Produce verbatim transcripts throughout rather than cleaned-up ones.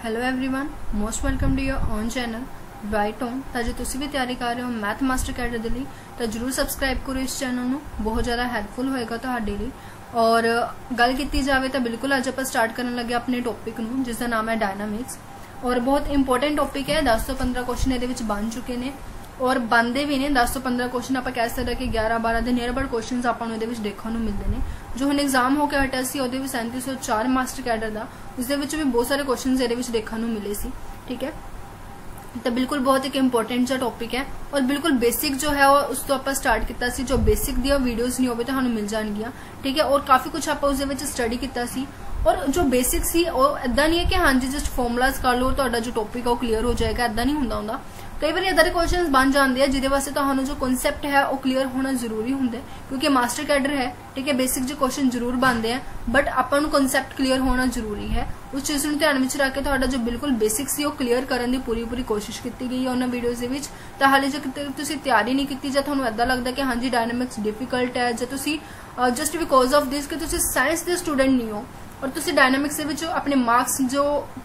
Hello everyone, most welcome to your own channel right on. तो जो तुसी भी तैयारी कर रहे हो मैथ मास्टर कैडर दे लई तो जरूर सबसक्राइब करो इस चैनल नूं, बहुत ज़्यादा हैल्पफुल होएगा तुहाडे लई। और गल कीती जावे तो बिल्कुल अज आपां स्टार्ट करन लगे अपने टॉपिक नूं जिसका नाम है डायनामिक्स। और बहुत इंपोर्टेंट टॉपिक है, दस तो पंद्रह क्वेश्चन इहदे विच बन चुके ने और बनते भी ने। दस तो पंद्रह क्वेश्चन आप कह सकते कि ग्यारह बारह के नियर अबाउट क्वेश्चन आपको देखने को मिलते हैं। जो हम एग्जाम होकर हटा सी वो भी सैंतीस सौ चार मास्टर कैडर का, उसके भी बहुत सारे क्वेश्चन ये देखने को मिले सी। ठीक है, तो बिल्कुल बहुत एक इंपोर्टेंट जो टॉपिक है और बिल्कुल बेसिक जो है वो उस तो आप स्टार्ट किया सी। जो बेसिक दी वीडियोज नहीं हो तो हमें मिल जाएगियां। ठीक है, और काफी कुछ आप उस स्टडी किया सी। और जो बेसिक सी वो इदा नहीं है कि हाँ जी जस्ट फॉर्मूलाज कर लो तो जो टॉपिक है वो क्लीयर हो जाएगा, इदा नहीं होंदा। कई बार इदा के क्वेश्चन बन जाते हैं जिहदे वास्ते तुहानू जो कॉन्सैप्ट है वो क्लीयर होना जरूरी होंगे, क्योंकि मास्टर कैडर है। ठीक है, बेसिक जो क्वेश्चन जरूर बनते हैं बट आपां नू कॉन्सैप्ट क्लीयर होना जरूरी है। उस चीज को ध्यान में रख के तुहाडा जो बिल्कुल बेसिक सी वो क्लीयर करने की पूरी पूरी कोशिश की गई है उन्होंने वीडियोज के विच। तो हाले जो तुसी तैयारी नहीं की जां तुहानू इदा लगता कि हाँ जी डायनामिक्स डिफिकल्ट है, जां तुसी जस्ट बिकॉज ऑफ दिस कि तुसी साइंस के स्टूडेंट नहीं हो और तुसी डायनामिक्स के अपने मार्क्स जो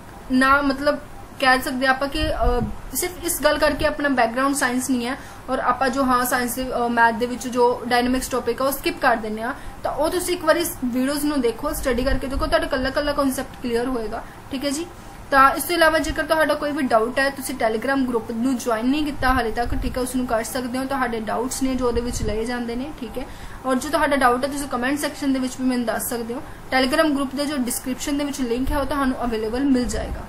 ना मतलब कह सकते आप कि सिर्फ इस गल करके अपना बैकग्राउंड साइंस नहीं है और आप जो हाँ साइंस मैथ दे विच जो डायनामिक्स टॉपिक है वो स्किप कर देने तो वो तुसी एक बार इस वीडियोज नू देखो, स्टडी करके देखो, तो कल्ला कल्ला कॉन्सैप्ट क्लीयर होएगा। ठीक है जी, तो इस तो इलावा जेकर तुहाडा कोई भी डाउट है तुसी टैलीग्राम ग्रुप नू ज्वाइन नहीं किया हाले तक, ठीक है, उसनू कर सकते हो। तुहाडे डाउट्स ने जो उहदे विच लए जांदे ने। ठीक है, और जो तुहाडा डाउट है तुसी कमेंट सैक्शन दे विच भी मैनूं दस सकते हो। टैलीग्राम ग्रुप दे जो डिस्क्रिप्शन दे विच लिंक है वो तुहानू अवेलेबल मिल जाएगा।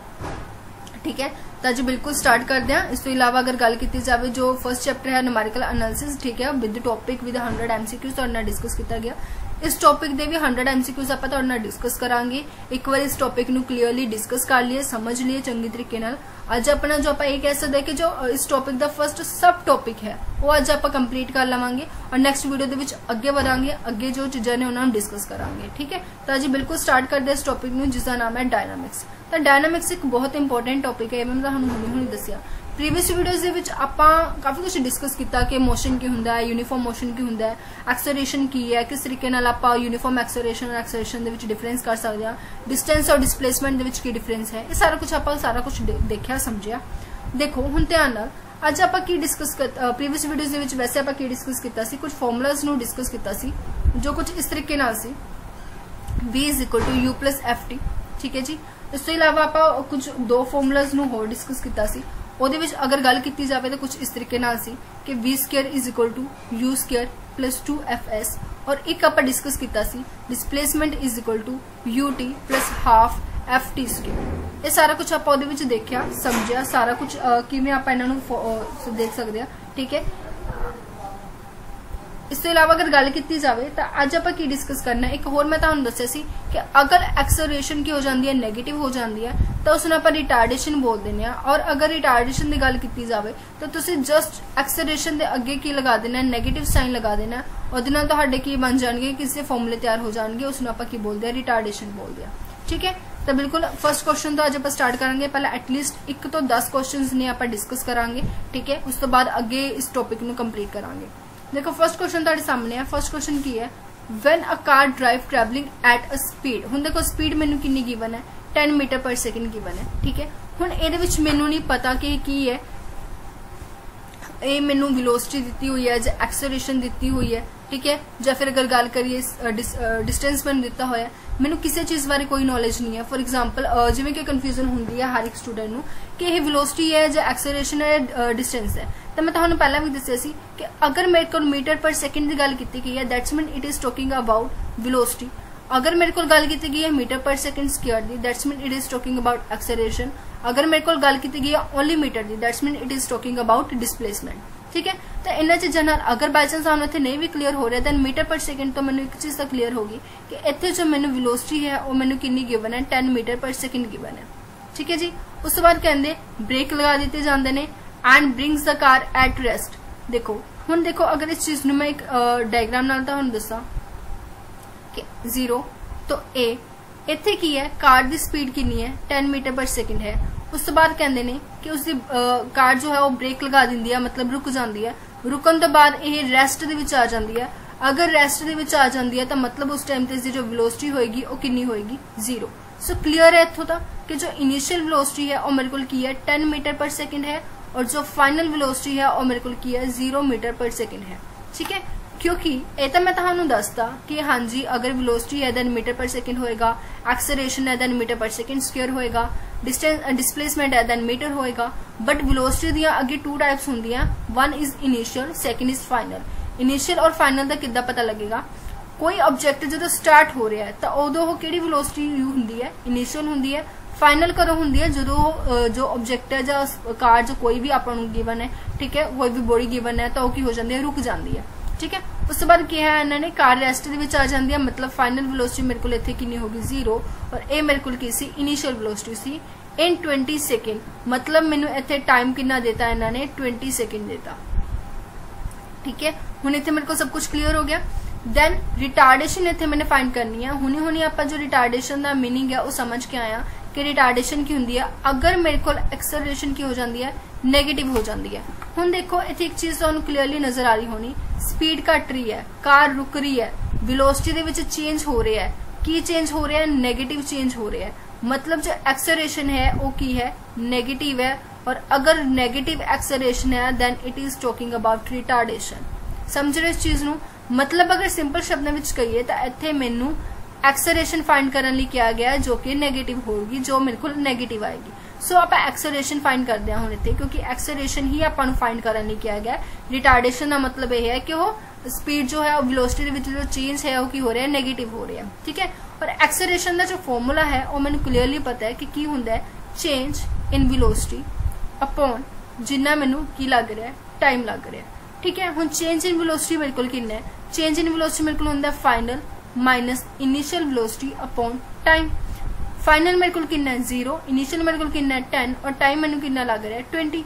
ठीक है, तो अज बिल्कुल स्टार्ट करते हैं। इस तो इलावा अगर गल की जाए जो फर्स्ट चैप्टर है न्यूमेरिकल एनालिसिस, ठीक है, with topic with hundred MCQs तुहाडे नाल डिस्कस किया गया। इस टॉपिक दे भी हंड्रेड एमसीक्यूज आपां तुहाडे नाल डिस्कस करांगे। एक बार इस टॉपिक नू क्लीयरली डिस्कस कर लिए, समझ लिए चंगी तरीके नाल। अज अपना जो आप कह सकते हैं कि जो इस टॉपिक का फर्स्ट सब टॉपिक है वो अज आप कंप्लीट कर लवांगे और नैक्सट वीडियो दे विच अगे बढ़ांगे, अगे जो चीज़ां ने उन्होंने डिस्कस करांगे। ठीक है, तो अज बिल्कुल स्टार्ट करते हैं इस टॉपिक नू जिसका नाम है डायनामिक्स। तो डायनामिक्स एक बहुत इंपोर्टेंट टॉपिक है, मैं तुहानू हुणे हुणे दस्सिया। प्रीवियस वीडियोज दे विच आपां काफी कुछ डिस्कस किया कि मोशन की हुंदा है, यूनीफॉर्म मोशन की हुंदा है, एक्सेलरेशन की है, किस तरीके नाल आपां यूनीफॉर्म एक्सेलरेशन और एक्सेलरेशन दे विच डिफरेंस कर सकते हैं, डिस्टेंस और डिस्प्लेसमेंट दे विच की डिफरेंस है, ये सारा कुछ आपां सारा कुछ देखा समझिया। देखो हुण ध्यान नाल अज आपां की डिस्कस प्रीवियस वीडियोज दे विच वैसे आपां की डिस्कस किया सी, कुछ फॉर्मूलाज नू डिस्कस किया सी जो कुछ इस तरीके नाल सी, v is equal to u plus f t. ठीक है जी, इस तो इलावा आप कुछ दो फॉर्मूलाज नू होर डिस्कस किया सी। ਉਹਦੇ ਵਿੱਚ अगर गल की जाए तो कुछ इस तरीके नाल सी कि v square is equal to u square plus two f s, और एक आप डिस्कस किया सी displacement is equal to u t plus half f t square. ये सारा कुछ आप देखा समझिया, सारा कुछ किवें आप इन्हां देख सकते हैं। ठीक है, इस तो इलावा अगर गल की जाए तो अज आप की डिस्कस करना है। एक होर मैं तुहानू दस्सिया सी कि अगर एक्सेलरेशन की हो जाती है नेगेटिव हो जाती है तो उसने आप रिटार्डेशन बोल देने, और अगर रिटार्डेशन की गल की जाए तो तुसी जस्ट एक्सेलरेशन के अगे की लगा देना, नेगेटिव साइन लगा देना, और तुहाडे की बन जाएंगे किसी फॉर्मूले तैयार हो जाएंगे, उसने आप की बोलते हैं रिटार्डेशन बोलते हैं। ठीक है, तो बिल्कुल फर्स्ट क्वेश्चन तो अज आप स्टार्ट करेंगे। पहले एटलीस्ट एक तो दस क्वेश्चन ने आप डिस्कस करांगे। ठीक है, उस तो बाद अगे इस टॉपिक नू कंप्लीट करांगे। देखो फर्स्ट क्वेश्चन तुहाडे सामने है। फर्स्ट क्वेश्चन की है, when a car drive travelling at a speed. हुण देखो स्पीड मैनू कितनी गिवन है, ten metre per second given है। ठीक है, हुण इहदे विच मैनू नहीं पता कि की है, ये मैनू वेलोसिटी दी हुई है या एक्सेलरेशन दी हुई है। ठीक है, या फिर अगर गल करिए डिस्टेंस मैनू दिता होया, मैनू किसी चीज़ बारे कोई नॉलेज नहीं है। फॉर एग्जाम्पल जिवें कि कन्फ्यूजन होंदी है हर एक स्टूडेंट नू कि यह वेलोसिटी है या एक्सेलरेशन है डिस्टेंस है। तो मैं तुहानू पहला भी दस्सिया सी कि अगर मेरे को मीटर पर सेकंड की गल की गई है that's mean it is talking about velocity. अगर मेरे को गल की गई है मीटर पर सेकंड स्क्वायर दी that's mean it is talking about acceleration. अगर मेरे को गल की गई है ओनली मीटर दी that's mean it is talking about displacement. ठीक है, तो इन्होंने चीज़ों अगर बाय चांस सानू इत्थे नहीं भी क्लीयर हो रहा दैन मीटर पर सेकंड तो मैंने एक चीज़ तो क्लीयर होगी कि इत्थे जो मैंने वेलोसिटी है वो मैंने कितनी गिवन है, ten metre per second given है। ठीक है जी, उस बाद कहते ब्रेक लगा दिते जाते हैं and brings the car at rest. देखो हुण देखो अगर इस चीज़ नू मैं एक डायग्राम नाल तुहानू दस्सां कि जीरो तो ए इत्थे की है कार की स्पीड कितनी है, टेन मीटर पर सेकंड है। उस तो बाद कहते हैं कि उसकी कार जो है वो ब्रेक लगा दी है, मतलब रुक जाती है। रुकन तो बाद यह रेस्ट दे विच आ जाती है। अगर रेस्ट दे विच आ जाती है तो मतलब उस टाइम ते जो वेलोसिटी होएगी वो कितनी होएगी, जीरो। सो क्लीयर है इत्थों तक। कि जो इनिशियल वेलोसिटी है वो मेरे को की है टेन मीटर पर सेकंड है और जो फाइनल वेलोसिटी है वो मेरे को की है जीरो मीटर पर सेकंड है। ठीक है, क्योंकि ये तो मैं तुहानू दसता कि हाँ जी अगर वेलोसिटी है दैन मीटर पर सेकंड होएगा, एक्सेलरेशन है then metre per second square होएगा, डिस्टेंस डिस्प्लेसमेंट है दैन मीटर होएगा। बट वेलोसिटी दी अगे टू टाइप्स होंदियां, one is initial, second is final. Initial और फाइनल का किद्दां पता लगेगा? कोई ऑब्जेक्ट जो स्टार्ट हो रहा है तो उदों वो किहड़ी वेलोसिटी हुंदी है? इनिशियल हुंदी है। फाइनल कदों हुंदी है? जो जो ऑब्जेक्ट है या कार जो कोई भी आपां नूं गिवन है, ठीक है, कोई भी बॉडी गिवन है तो की हो जाती है, रुक जाती है। ठीक है, उस बाद क्या है इन्होंने कार रेस्ट दे विच आ जाती है, मतलब फाइनल वेलोसिटी मेरे को इत्थे कितनी होगी जीरो और ये मेरे को की सी इनिशियल वेलोसिटी सी इन ट्वेंटी सेकेंड। मतलब मैनू इत्थे टाइम कितना देता इन्होंने ट्वेंटी सेकेंड देता। ठीक है, हुण इत्थे मेरे को सब कुछ क्लियर हो गया। देन रिटार्डेशन इत्थे मैंने फाइंड करनी है। हुणी हुणी आपां जो रिटार्डेशन का मीनिंग है वो समझ के आया कि रिटार्डेशन की हुंदी है अगर मेरे को एक्सेलरेशन की हो जाती है नेगेटिव हो जाती है। हुण देखो इत्थे एक चीज तुहानूं क्लीयरली नजर आ रही होनी, स्पीड घट रही है, कार रुक रही है, वेलोसिटी दे विच चेंज हो रहा है। की चेंज हो रहा है? नेगेटिव चेंज हो रहा है। मतलब जो एक्सेलरेशन है वो की है? नेगेटिव है। और अगर नेगेटिव एक्सेलरेशन है then it is talking about retardation. समझ रहे इस चीज नूं? मतलब अगर सिंपल शब्दों में कहिए तो इत्थे मैनू एक्सेलरेशन फाइंड करने लिए किया गया जो कि नेगेटिव होगी, जो मेरे को नेगेटिव आएगी। सो आप एक्सेलरेशन फाइंड करते हैं हुण इत्थे, क्योंकि एक्सेलरेशन ही आपां नूं फाइंड करने लिए किया गया। रिटार्डेशन का मतलब यह है कि वो स्पीड जो है वेलोसिटी दे विच जो चेंज है वो की हो रहा है? नेगेटिव हो रहा है। ठीक है, और एक्सेलरेशन का जो फॉर्मूला है वो मैंने क्लीयरली पता है कि की हुंदा है चेंज इन वेलोसिटी अपॉन जिन्ना मैनू की लग रहा है टाइम लग रहा है। ठीक है, हुण चेंज इन वेलोसिटी मेरे को कितना है? चेंज इन वेलोसिटी मेरे को हुंदा है final minus initial velocity upon time. Final मेरे को कितना है? जीरो। इनिशियल मेरे को कितना है? टेन। और टाइम मैंने कितना लग रहा है? ट्वेंटी।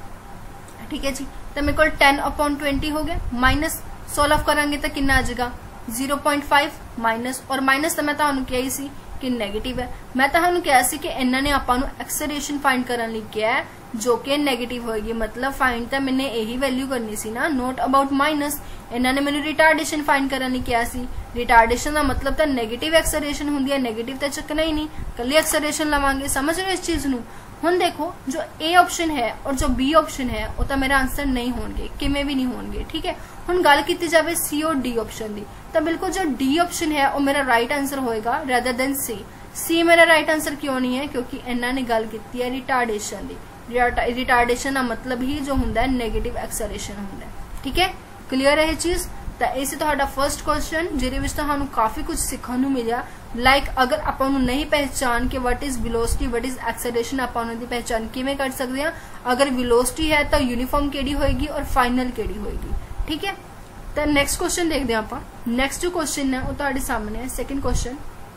ठीक है जी, तो मेरे को टेन अपॉन ट्वेंटी हो गया। माइनस सोल्व करांगे तो कितना आ जाएगा? जीरो पॉइंट फाइव माइनस, और माइनस तो मैं तुहानूं कहा ही सी कि नेगेटिव है। मैं तुहानूं कहा सी कि इन्हां ने आपां नूं एक्सेलरेशन फाइंड करने लिए किया है जो कि नेगेटिव होगी। मतलब फाइंड तो मैंने यही वैल्यू करनी सी ना, नोट अबाउट माइनस। इन्होंने मैंने रिटार्डेशन फाइंड करने लिए किया सी। रिटार्डेशन का मतलब तो नेगेटिव एक्सेलरेशन होंदी है, नेगेटिव तो चकना ही नहीं, कल्ली एक्सेलरेशन लवांगे। समझ रहे हो इस चीज नूं? हुण देखो जो ए ऑप्शन है और जो बी ऑप्शन है वो तो मेरा आंसर नहीं होंगे, किमें भी नहीं होंगे। ठीक है, हुण गल की जाए सी और डी ऑप्शन की, तो बिल्कुल जो डी ऑप्शन है वो मेरा राइट आंसर होएगा रेदर देन सी। सी मेरा राइट आंसर क्यों नहीं है? क्योंकि इन्होंने गल की है रिटार्डेशन की। रिटार्डेशन का मतलब ही जो होंदा है नेगेटिव एक्सेलरेशन होंदा है। ठीक है, क्लीयर है ये चीज? तो इस तुहाडा फर्स्ट क्वेश्चन जिहदे विच तुहानूं काफी कुछ सीखने नूं मिलिया। लाइक अगर आपां नूं नहीं पहचान के what is velocity what is acceleration आपां नूं दी पहचान किवें कर सकदे हां? अगर वेलोसिटी है तो यूनिफॉर्म केड़ी होएगी और फाइनल केड़ी होएगी। ठीक है, तो नैक्सट क्वेश्चन देखते हैं आपां। नैक्सट जो क्वेश्चन है वो तुहाडे सामने है, सेकंड क्वेश्चन।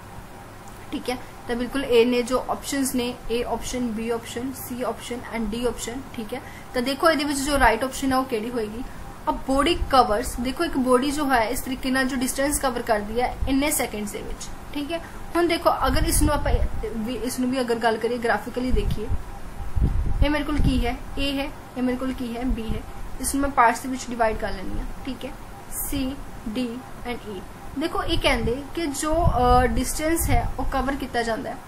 ठीक है, तो बिल्कुल ए ने जो ऑप्शंस ने A option, B option, C option and D option. ठीक है, तो देखो ये जो राइट ऑप्शन है वो केड़ी होएगी? अब बॉडी कवर्स, देखो एक बॉडी जो है इस तरीके नाल जो डिस्टेंस कवर कर दिया इन्ने सेकंड्स दे विच। ठीक है, हुण देखो अगर इसनू आप इसनू भी अगर गल करिए ग्राफिकली देखिए, ये मेरे को की है ए है, ये मेरे को की है बी है। इसनू मैं पार्ट्स दे विच डिवाइड कर लेनी है। ठीक है, सी डी एंड ई। देखो ये कहते कि जो डिस्टेंस है वो कवर किया जाता है।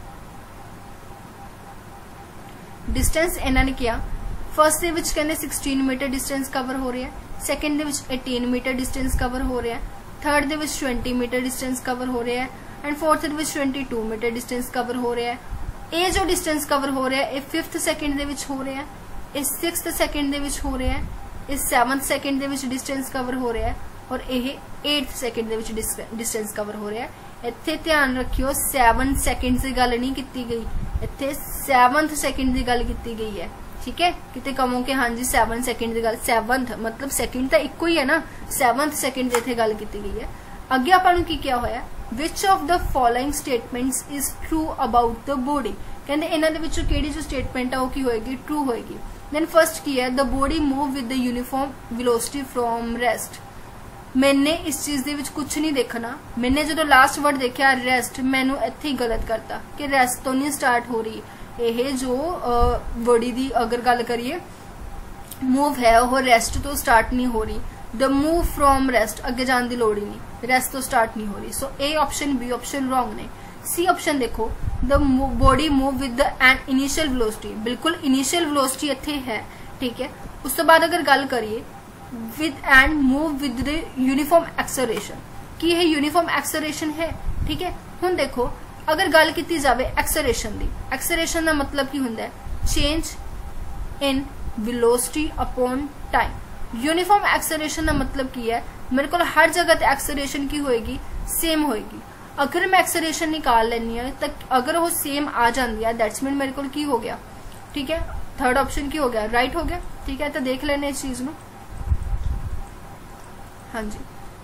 डिस्टेंस इन्होंने किया फर्स्ट दे विच कहते सिक्सटीन मीटर डिस्टेंस कवर हो रहा है, सैकेंड दे विच एटीन मीटर डिस्टेंस कवर हो रहा है, थर्ड दे विच ट्वेंटी मीटर डिस्टेंस कवर हो रहा है एंड फोर्थ दे विच twenty two metre distance cover हो रहा है। ये जो डिस्टेंस कवर हो रहा है ये फिफ्थ सैकेंड दे विच हो रहा है, इस सिक्स्थ सैकेंड दे विच हो रहा है, इस सैवंथ सैकेंड दे विच डिस्टेंस कवर हो रहा है और यह एट्थ सैकेंड दे विच डिस्टेंस कवर हो रहा है। इत्थे ध्यान रखियो सैवन सैकेंड की गल नहीं की गई, इत्थे सैवंथ सैकेंड की गल की गई है। ठीक है, किते कहो कि हाँ जी सैवन सैकेंड की गल, सैवंथ मतलब सैकेंड तो इको ही है ना, सैवंथ सैकेंड की इत्थे गल की गई है। अगे आपां नूं की क्या होया? Which of the following statements is true about the body. कहते इन्हां दे विचों किहड़ी जो स्टेटमेंट है वो की होएगी? ट्रू होएगी। देन फर्स्ट की है the body move with the uniform velocity from rest. मैंने इस चीज दे विच कुछ नहीं देखना, मैंने जो लास्ट वर्ड देखा रेस्ट, मैनू इत्थे ही गलत करता कि रेस्ट तो नहीं स्टार्ट हो रही। यह जो बॉडी की अगर गल करिए मूव है वह रेस्ट तो स्टार्ट नहीं हो रही। द मूव फ्रॉम रेस्ट अगे जाने की लोड़ ही नहीं, रेस्ट तो स्टार्ट नहीं हो रही। So A option B option wrong ने। सी ऑप्शन देखो the body move with an initial velocity, बिल्कुल इनिशियल वेलोसिटी इत्थे है, ठीक है। उस तो बाद अगर गल करिए with and move with the uniform acceleration, की है यूनिफॉर्म एक्सेलरेशन है, ठीक है। हुण देखो अगर गल की जाए एक्सेलरेशन दी, एक्सेलरेशन का मतलब की हुंदा है change in velocity upon time. Uniform acceleration का मतलब की है मेरे को हर जगह एक्सेलरेशन की होएगी सेम होएगी। अगर मैं एक्सेलरेशन निकाल लेनी है तो अगर वो सेम आ जाती है दैट्स मीन मेरे को की हो गया, ठीक है, थर्ड ऑप्शन की हो गया, राइट हो गया, ठीक है। तो देख लेने इस चीज में, हाँ जी।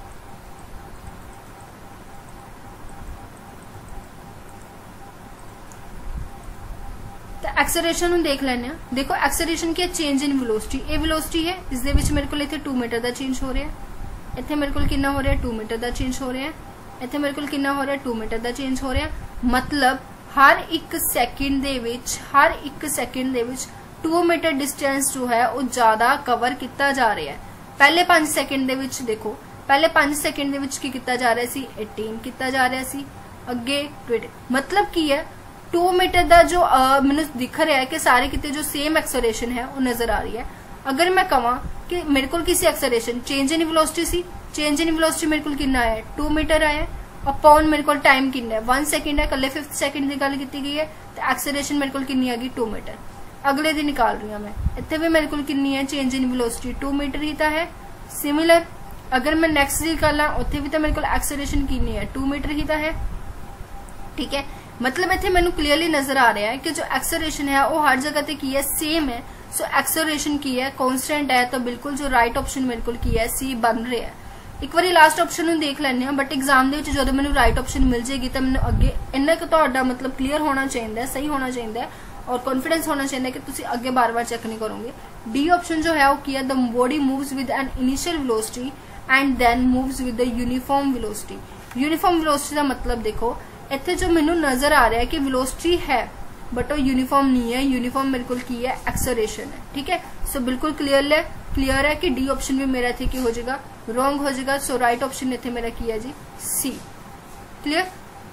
एक्सेलरेशन हम देख लेने, देखो एक्सेलरेशन की चेंज इन वेलोसिटी, ये वेलोसिटी है, इस दे विच मेरे को इत्थे टू मीटर का चेंज हो रहा है, इत्थे मेरे को कितना हो रहा है टू मीटर का चेंज हो रहा है, इत्थे मेरे को कितना हो रहा है टू मीटर का चेंज हो रहा है। मतलब हर एक सैकेंड दे विच हर एक सैकेंड दे विच टू मीटर डिस्टेंस जो है वो ज्यादा कवर किया जा रहा है। पहले पांच सैकेंड दे विच देखो, पहले पांच सैकेंड दे विच की किया जा रहा सी अठारह किया जा रहा सी, अगे बीस, मतलब की है टू मीटर का जो मैंने दिख रहा है कि सारे कितने जो सेम एक्सेलरेशन है वो नजर आ रही है। अगर मैं कहा कि मेरे को किसी एक्सेलरेशन चेंज इन वेलोसिटी सी, चेंज इन वेलोसिटी मेरे को कितना है टू मीटर आया, अपॉन मेरे को टाइम कितना है वन सेकंड है, कल फिफ्थ सेकंड की गल की गई है, तो एक्सेलरेशन मेरे को कितनी आ गई टू मीटर। अगले दिन निकाल रही हूँ मैं, इतने भी मेरे को कितनी है change in velocity two metre ही है। सिमिलर अगर मैं नेक्स्ट निकाला उत्थे भी तो मेरे को एक्सेलरेशन कितनी है टू मीटर ही है, ठीक है। मतलब इतने मैंने क्लियरली नजर आ रहा है कि जो एक्सेलरेशन है वो हर जगह पे की है सेम है। सो एक्सेलरेशन की है कांस्टेंट है, तो बिल्कुल जो राइट ऑप्शन मेरे को की है सी बन रहा है। एक बार लास्ट ऑप्शन देख लेने, बट एग्जाम के जो मैंने राइट ऑप्शन मिल जाएगी तो मैंने अगे इन्ना तो मतलब क्लीयर होना चाहिए, सही होना चाहिए और कॉन्फिडेंस होना चाहिए कि तुम अगे बार बार चेक नहीं करोगे। डी ऑप्शन जो है वो की है the body moves with an initial velocity and then moves with the uniform velocity. Uniform velocity का मतलब देखो इतने जो मैनू नजर आ रहा है कि वेलोसिटी है बट वो यूनिफॉर्म नहीं है, यूनिफॉर्म मेरे को की है एक्सेलरेशन है, ठीक है। सो बिल्कुल क्लियर है क्लियर है कि डी ऑप्शन भी मेरा इतने की हो जाएगा रॉन्ग हो जाएगा। सो राइट ऑप्शन इतने मेरा की है जी सी। क्लियर,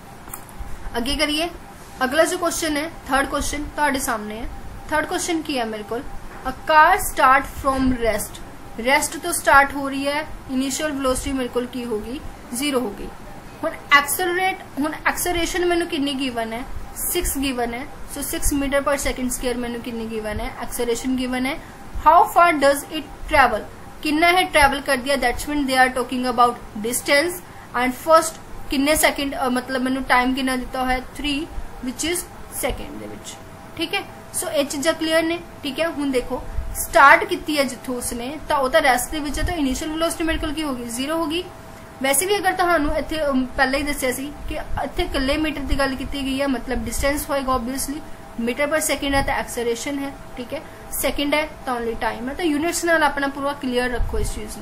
आगे करिए। अगला जो क्वेश्चन है थर्ड क्वेश्चन तो सामने है। थर्ड क्वेश्चन की है मेरे को a car start from rest, rest तो स्टार्ट हो रही है, इनिशियल वेलोसिटी मेरे को की होगी जीरो होगी। हुण एक्सेलरेट हुण एक्सेलरेशन मैनू कितनी गिवन है सिक्स गिवन है, so six metre per second square मैनू कितनी गिवन है एक्सेलरेशन गिवन है। How far does it travel, कितना है ट्रेवल कर दिया, that's mean they are talking about distance and first किन्ने सेकंड मतलब मैनू टाइम कितना दिता है थ्री विच इज सेकंड दे विच, ठीक है। सो ये चीजा क्लियर ने, ठीक है। हुण देखो स्टार्ट की है जिथों उसने तो वो रेस्ट के विच है, तो इनिशियल वेलोसिटी मेरे को की होगी जीरो होगी। वैसे भी अगर तुहानू इत्थे पहले ही दस्सिया सी कि इत्थे कल्ले मीटर की गल की गई है, मतलब डिस्टेंस होएगा ऑब्वियसली, मीटर पर सेकंड है तो एक्सेलरेशन है, ठीक है, सेकंड है तो ओनली टाइम है। तो यूनिट्स नाल अपना पूरा क्लियर रखो इस चीज में।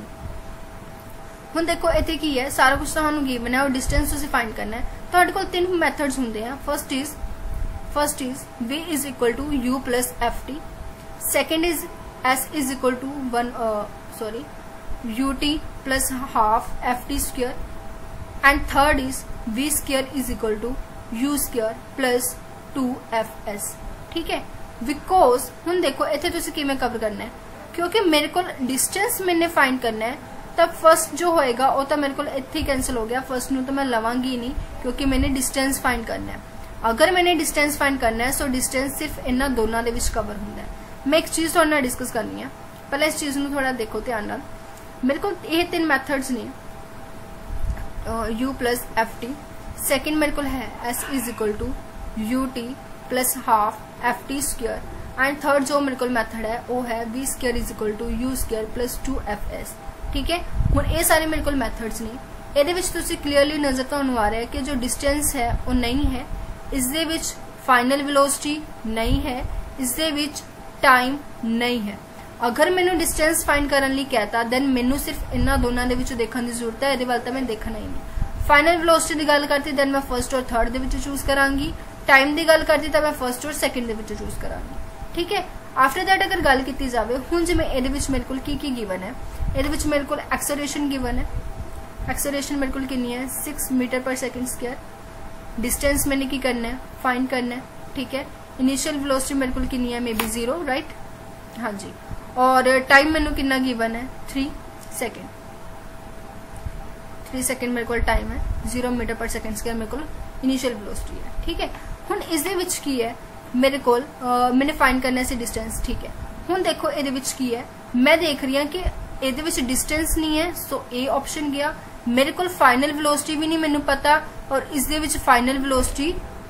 हुण देखो इत्थे की है सारा कुछ तुहानू गिवन है और डिस्टेंस तुसीं फाइंड करना है। तुहाडे कोल तीन मैथड्स हुंदे हैं। First is first is v is equal to u plus f t, second is s is equal to one sorry ut plus half ft square and third is v square is equal to u square plus two f s, ठीक है। Because हुण देखो इत्थे तुसीं किवें cover करना है, क्योंकि मेरे को डिस्टेंस मैंने फाइंड करना है, तब फर्स्ट जो होएगा वो तो मेरे को इत्थे कैंसिल हो गया, फर्स्ट नू तो मैं लवांगी नहीं क्योंकि मैंने डिस्टेंस फाइंड करना है। अगर मैंने डिस्टेंस फाइंड करना है सो डिस्टेंस सिर्फ इन्हां दोनों दे विच कवर हुंदा है। मैं एक चीज तुहाडे नाल डिस्कस करनी है, पहले इस चीज नू थोड़ा देखो ध्यान नाल। मेरे को ये तीन मैथड्स ने u plus f t, second मेरे को है s is equal to u t plus half f t square, and third जो मेरे को मैथड है वो है v square is equal to u square plus two f s, ठीक है। हुण ये सारे मेरे को मैथड्स ने, ਇਹਦੇ ਵਿੱਚ ਤੁਸੀਂ क्लीयरली नजर ਤੁਹਾਨੂੰ आ रहा है कि जो डिस्टेंस है वो नहीं है, इसदे विच फाइनल वेलोसिटी नहीं है, इसदे विच टाइम नहीं है। अगर मैनू डिस्टेंस फाइंड करने लिए कहता दैन मैनू सिर्फ इन्होंने दोनों के देखने की जरूरत है, ये वाल तो मैं देखना ही नहीं। फाइनल वेलोसिटी की गल करती दैन मैं फर्स्ट और थर्ड के चूज करांगी, टाइम की गल करती तो मैं फर्स्ट और सैकेंड के चूज करांगी, ठीक है। आफ्टर दैट अगर गल की जाए हुण जिवें इहदे विच मेरे कोल की की गिवन है, इहदे विच मेरे कोल एक्सेलरेशन गिवन है, एक्सेलरेशन मेरे कोल कितनी है six metre per second square, distance मैंने की करना है, फाइंड करना है, ठीक है। इनिशियल वेलोसिटी मेरे को कितनी है, मे बी जीरो, राइट, हाँ जी। और टाइम मैनू कितना गिवन है, थ्री सेकेंड, थ्री सेकेंड मेरे को टाइम है, zero metre per second square मेरे को इनिशियल वेलोसिटी है, ठीक है। हुण इस दे विच की है मेरे को, मैंने फाइंड करना सी डिस्टेंस, ठीक है। हुण देखो इहदे विच की है, मैं देख रही हूँ कि इहदे विच डिस्टेंस नहीं है, सो ए ऑप्शन गया। मेरे को फाइनल वेलोसिटी भी नहीं मैनू पता, और इस दे विच फाइनल वेलोसिटी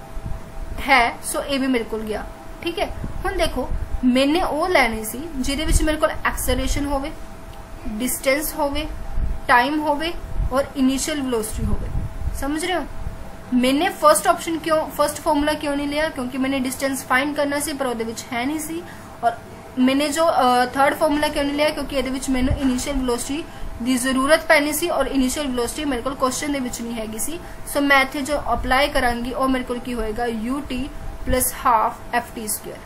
है, सो ए भी मेरे को गया, ठीक है। हुण देखो मैंने वो लैनी सी जिहदे विच मेरे को एक्सेलरेशन होवे, डिस्टेंस होवे, टाइम होवे और इनिशियल वेलोसिटी होवे, समझ रहे हो। मैंने फर्स्ट ऑप्शन क्यों, फर्स्ट फॉर्मूला क्यों नहीं लिया, क्योंकि मैंने डिस्टेंस फाइंड करना सी पर उहदे विच है नहीं सी। और मैंने जो थर्ड फॉर्मूला क्यों नहीं लिया, क्योंकि इहदे विच मैनू इनिशियल वेलोसिटी दी जरूरत पैनी सी, और इनिशियल वेलोसिटी मेरे को क्वेश्चन दे विच नहीं हैगी सी। सो मैं इत्थे जो अप्लाई करांगी वो मेरे को की होएगा u t plus half f t square,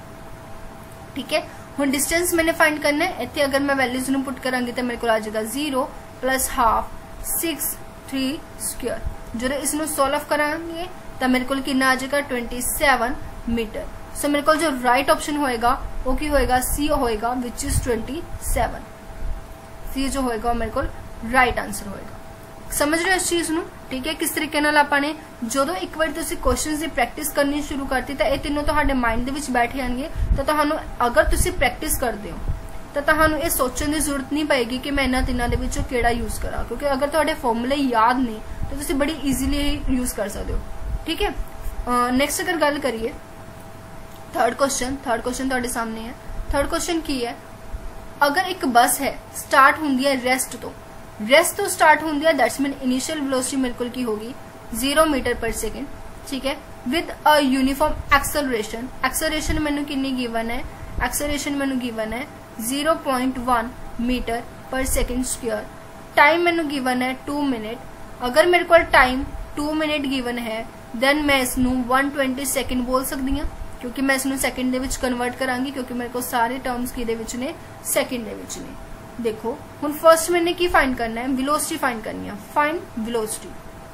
ठीक है। हुण डिस्टेंस मैंने फाइंड करना है, इत्थे अगर मैं वैल्यूज नू पुट करांगी तो मेरे को आ जाएगा zero plus half six three square. जो इसनू सॉल्व करांगे तो मेरे को कितना आ जाएगा, ट्वेंटी सेवन मीटर। सो मेरे को जो राइट ऑप्शन होएगा वो की होएगा, सी होएगा, which is twenty seven. C जो होएगा मेरे को राइट आंसर होएगा। समझ रहे हो इस चीज नू, ठीक है। किस तरीके नाल आपने जो एक बार तुसी क्वेश्चंस की प्रैक्टिस करनी शुरू करती तो ये तीनों तुहाडे माइंड दे विच बैठ जाणगे। तो तुहानू अगर तुसी प्रैक्टिस करदे हो तो तुहानू ये सोचने की जरूरत नहीं पएगी कि मैं इन्हां तीनों दे विचों किहड़ा यूज करा, क्योंकि अगर तुहाडे फॉर्मूले याद नहीं तो तुसी बड़ी ईजीली यूज कर सकते हो, ठीक है। नैक्सट अगर गल करिए थर्ड क्वेश्चन, थर्ड क्वेश्चन तुहाडे सामने है। थर्ड क्वेश्चन की है, अगर एक बस है स्टार्ट होंदी है रेस्ट तो, रेस्ट तो स्टार्ट होंदी है, दैट्स मीन इनिशियल वेलोसिटी मेरे को की होगी जीरो मीटर पर सेकेंड, ठीक है, with a uniform acceleration. Acceleration मैनू कितनी गिवन है, एक्सेलरेशन मैनू गिवन है zero point one metre per second square. Time मैनू गिवन है टू मिनट। अगर मेरे को टाइम टू मिनट गिवन है देन मैं इसनू वन ट्वेंटी सेकेंड बोल सकती हूँ, क्योंकि मैं इसनू सेकेंड दे विच कन्वर्ट करांगी, क्योंकि मेरे को सारे टर्म्स की दे विच ने सेकेंड दे विच ने। देखो हुण फर्स्ट मैंने की फाइंड करना है, वेलोसिटी फाइंड करनी है, फाइंड वेलोसिटी।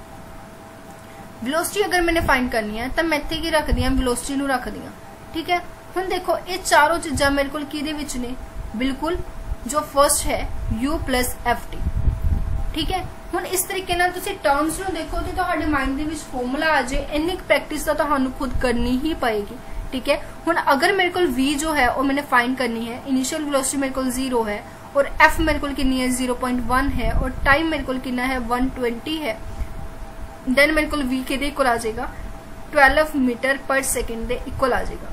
वेलोसिटी अगर मैंने फाइंड करनी है तो मैं इत्थे की रख दियां, वेलोसिटी नू रख दियां, ठीक है। हुण देखो ये चारों चीज़ां मेरे को किहदे विच ने, बिल्कुल जो फर्स्ट है u प्लस एफ टी, ठीक है। हुण इस तरीके नाल तुसीं टर्म्स नू देखो तो तुहाडे माइंड दे विच फॉर्मूला आ जाए, इन्नी प्रैक्टिस तो तुहानू खुद करनी ही पएगी, ठीक है। हुण अगर मेरे को v जो है वो मैंने फाइंड करनी है, इनिशियल वेलोसिटी मेरे को जीरो है और f मेरे को कितनी है जीरो पॉइंट वन है और टाइम मेरे को कितना है वन ट्वेंटी है, देन मेरे को v के इक्वल आ जाएगा ट्वेल्व मीटर पर सेकेंड दे इक्वल आ जाएगा।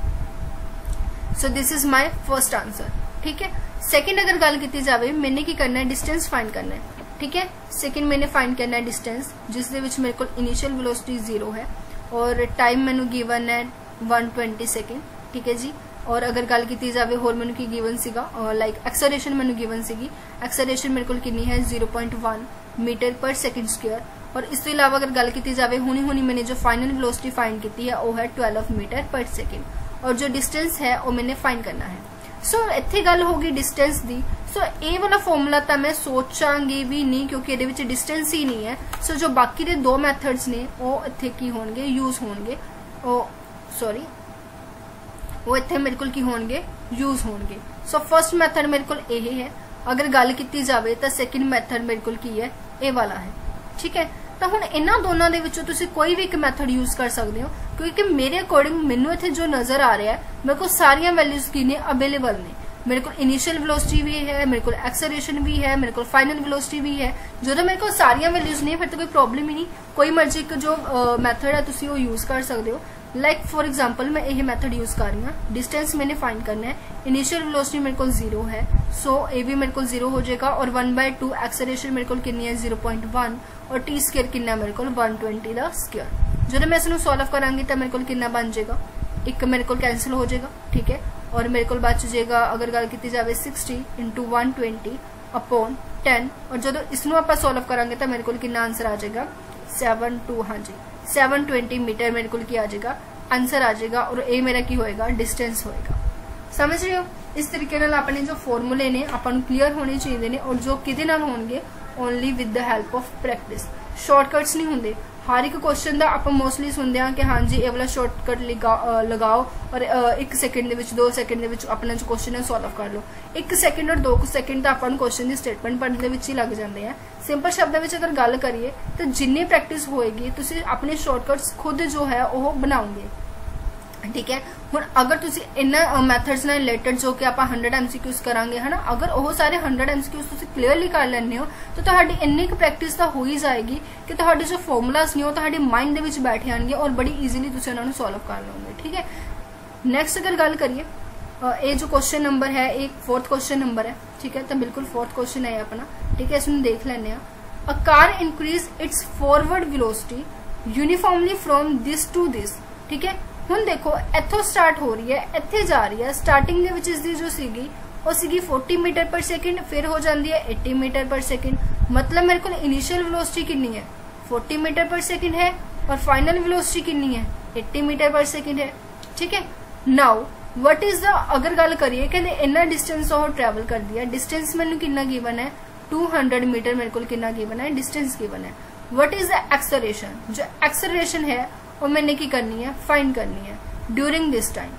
So this is my first answer, ठीक है। सेकंड अगर गल की जाए मैंने की करना है, डिस्टेंस फाइंड करना है, ठीक है। सेकंड मैंने फाइंड करना है डिस्टेंस, जिस दे विच मेरे को इनिशियल वेलोसिटी जीरो है और टाइम मैनू गिवन है वन ट्वेंटी सेकेंड, ठीक है जी। और अगर गल की जाए होर मैनू की गिवन सीगा, लाइक एक्सेलरेशन मैनू गिवन सीगी, एक्सेलरेशन मेरे को कितनी है zero point one metre per second square. और इस तो इलावा अगर गल की जाए हुणी हुणी मैंने जो फाइनल वेलोसिटी फाइंड की है वो है ट्वेल्व मीटर पर सेकेंड, और जो डिस्टेंस है वो मैंने फाइंड करना है। सो so, इत्थे गल होगी डिस्टेंस दी। सो so, ये वाला फॉर्मूला तो मैं सोचांगी भी नहीं, क्योंकि ये विच डिस्टेंस ही नहीं है। सो so, जो बाकी दे दो मैथड्स ने वो इत्थे की होणगे, यूज होणगे, ओ सॉरी वो इत्थे मेरे को की होणगे, यूज होणगे। सो फर्स्ट मैथड मेरे को यही है। अगर गल की जाए तो सेकेंड मैथड मेरे को की है ये वाला है, ठीक है। तो हुण इन्हां दोनों दे विचों तुसीं कोई भी एक मैथड यूज कर सकते हो, क्योंकि मेरे अकॉर्डिंग मैनू इत्थे जो नजर आ रहा है मेरे को सारिया वैल्यूज की ने अवेलेबल ने। मेरे को इनिशियल वेलोसिटी भी है, मेरे को एक्सेलरेशन भी है, मेरे को फाइनल वेलोसिटी भी है। जो तो मेरे को सारिया वैल्यूज ने फिर तो कोई प्रॉब्लम ही नहीं, कोई मर्जी एक जो मैथड है तुसीं वो यूज कर सकते हो। लाइक फॉर एग्जाम्पल मैं यही मैथड यूज कर रही हूँ। डिस्टेंस मैंने फाइंड करना है, इनिशियल वेलोसिटी मेरे को जीरो है, सो ए भी मेरे को जीरो हो जाएगा, और वन बाय टू एक्सेलरेशन मेरे को कितनी है जीरो पॉइंट वन, और टी स्क्वायर कितना मेरे को वन ट्वेंटी द स्क्वायर। जो मैं इसनू सॉल्व करांगी तो मेरे को कितना बन जाएगा, एक मेरे को कैंसिल हो जाएगा, ठीक है। और मेरे को बच जाएगा अगर गल की जाए sixty into one twenty upon ten, और जो इसनू आप सॉल्व करांगे तो मेरे को कितना आंसर आ जाएगा सेवन टू हाँ जी सेवन ट्वेंटी मीटर मेरे को आ जाएगा, आंसर आ जाएगा। और ये मेरा की होएगा डिस्टेंस होएगा। समझ रहे हो, इस तरीके नाल अपने जो फॉर्मूले ने अपन क्लीयर होने चाहिए ने, और जो किदे नाल होणगे only with the help of practice. Shortcuts नहीं होंगे, हर एक क्वेश्चन का आप मोस्टली सुनते हैं कि हाँ जी ये वाला शॉर्टकट लगाओ और एक सैकेंड के दो सैकेंड के अपना जो क्वेश्चन है सॉल्व कर लो। एक सैकेंड और दो सैकेंड तो अपन क्वेश्चन की स्टेटमेंट पढ़ने ही लग जाते हैं। सिंपल शब्दों में अगर गल करिए तो जिन्नी प्रैक्टिस होएगी तुसी अपने शॉर्टकट्स खुद जो है वो बनाओगे, ठीक है। हुण अगर तुसी इन्ना मैथड्स नाल रिलेटेड जो कि आप हंड्रड एमसीक्यूज करांगे है ना, अगर वो सारे हंड्रड एमसीक्यूज तुसी क्लीयरली कर लेने हो तो तुहाडी इन्नी प्रैक्टिस तो हो ही जाएगी कि तुहाडे जो फॉर्मूलाज ने वो तुहाडे माइंड दे विच बैठ जाणगे और बड़ी ईजीली तुसी उन्हां नूं सॉल्व कर लोगे, ठीक है। नैक्सट अगर गल करिए ये जो क्वेश्चन नंबर है एक फोर्थ क्वेश्चन नंबर है, ठीक है। तो बिल्कुल फोर्थ क्वेश्चन है अपना, ठीक है। इसमें देख लेने a car increase its forward velocity uniformly from this to this, ठीक है। हुण देखो इत्थों स्टार्ट हो रही है इत्थे जा रही है, स्टार्टिंग दे विच इसदी जो सीगी वो सीगी फोर्टी मीटर पर सेकेंड, फिर हो जाती है एटी मीटर पर सेकेंड। मतलब मेरे को इनिशियल वेलोसिटी कितनी है फोर्टी मीटर पर सेकेंड है और फाइनल वेलोसिटी कितनी है एटी मीटर पर सेकेंड है, ठीक है। नाउ वट इज द अगर गल करिए कहते इन्ना डिस्टेंस वो ट्रैवल कर दिया, डिस्टेंस मैंने कितना गिवन है टू हंड्रेड मीटर मेरे को कितना गिवन है डिस्टेंस गिवन है। वट इज द एक्सेलरेशन, जो एक्सेलरेशन है वो मैंने की करनी है फाइंड करनी है ड्यूरिंग दिस टाइम।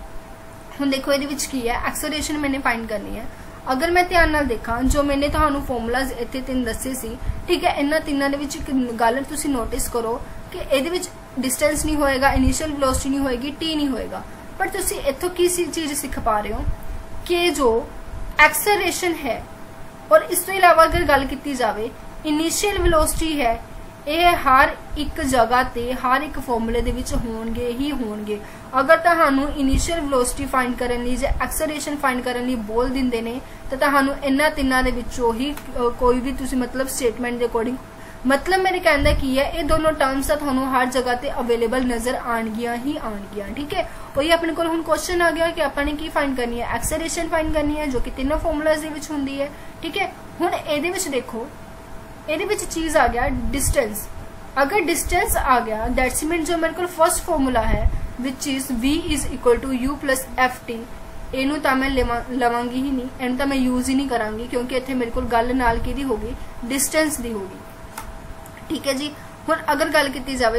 हुण देखो ये की है एक्सेलरेशन मैंने फाइंड करनी है। अगर मैं ध्यान नाल देखा जो मैंने तुहानू फॉर्मूलाज इत्थे तीन दसे सी, ठीक है। इन्हां तीनां दे विच गल तुसीं नोटिस करो कि इहदे विच डिस्टेंस नहीं होएगा, इनिशियल वेलोसिटी नहीं होएगी, टी नहीं होएगा, पर तुसीं इत्थों की चीज सीख पा रहे हो कि जो एक्सेलरेशन है और इस तो इलावा अगर गल की जाए इनिशियल वेलोसिटी है ये हर एक जगह ते हर एक फॉर्मूले दे विच होणगे ही होणगे। अगर तुहानू इनिशियल वेलोसिटी फाइंड करन लई जे एक्सेलरेशन फाइंड करन लई बोल दिंदे ने तो तुहानू इन्हां तिन्नां दे विचों ही कोई भी तुसीं मतलब स्टेटमेंट दे अकॉर्डिंग मतलब मेरे कहने की है ये दोनों टर्म्स तुहानू हर जगह ते अवेलेबल नजर आणगियां ही आणगियां, ठीक है। वही अपने कोल हुण क्वेश्चन आ गया कि आपने की फाइंड करनी है एक्सेलरेशन फाइंड करनी है जो कि तीनों फॉर्मूलाज दे विच हुंदी है, ठीक है। हुण इहदे विच देखो ये चीज आ गया डिस्टेंस। अगर डिस्टेंस आ गया दैट्स मीन जो मेरे को फर्स्ट फॉर्मूला है which is v is equal to u plus f t, इनू तो मैं लवांगी ही नहीं, इन तो मैं यूज ही नहीं करांगी क्योंकि इतने मेरे को गल नाल की होगी डिस्टेंस दी होगी, ठीक है जी। हुण अगर गल की जाए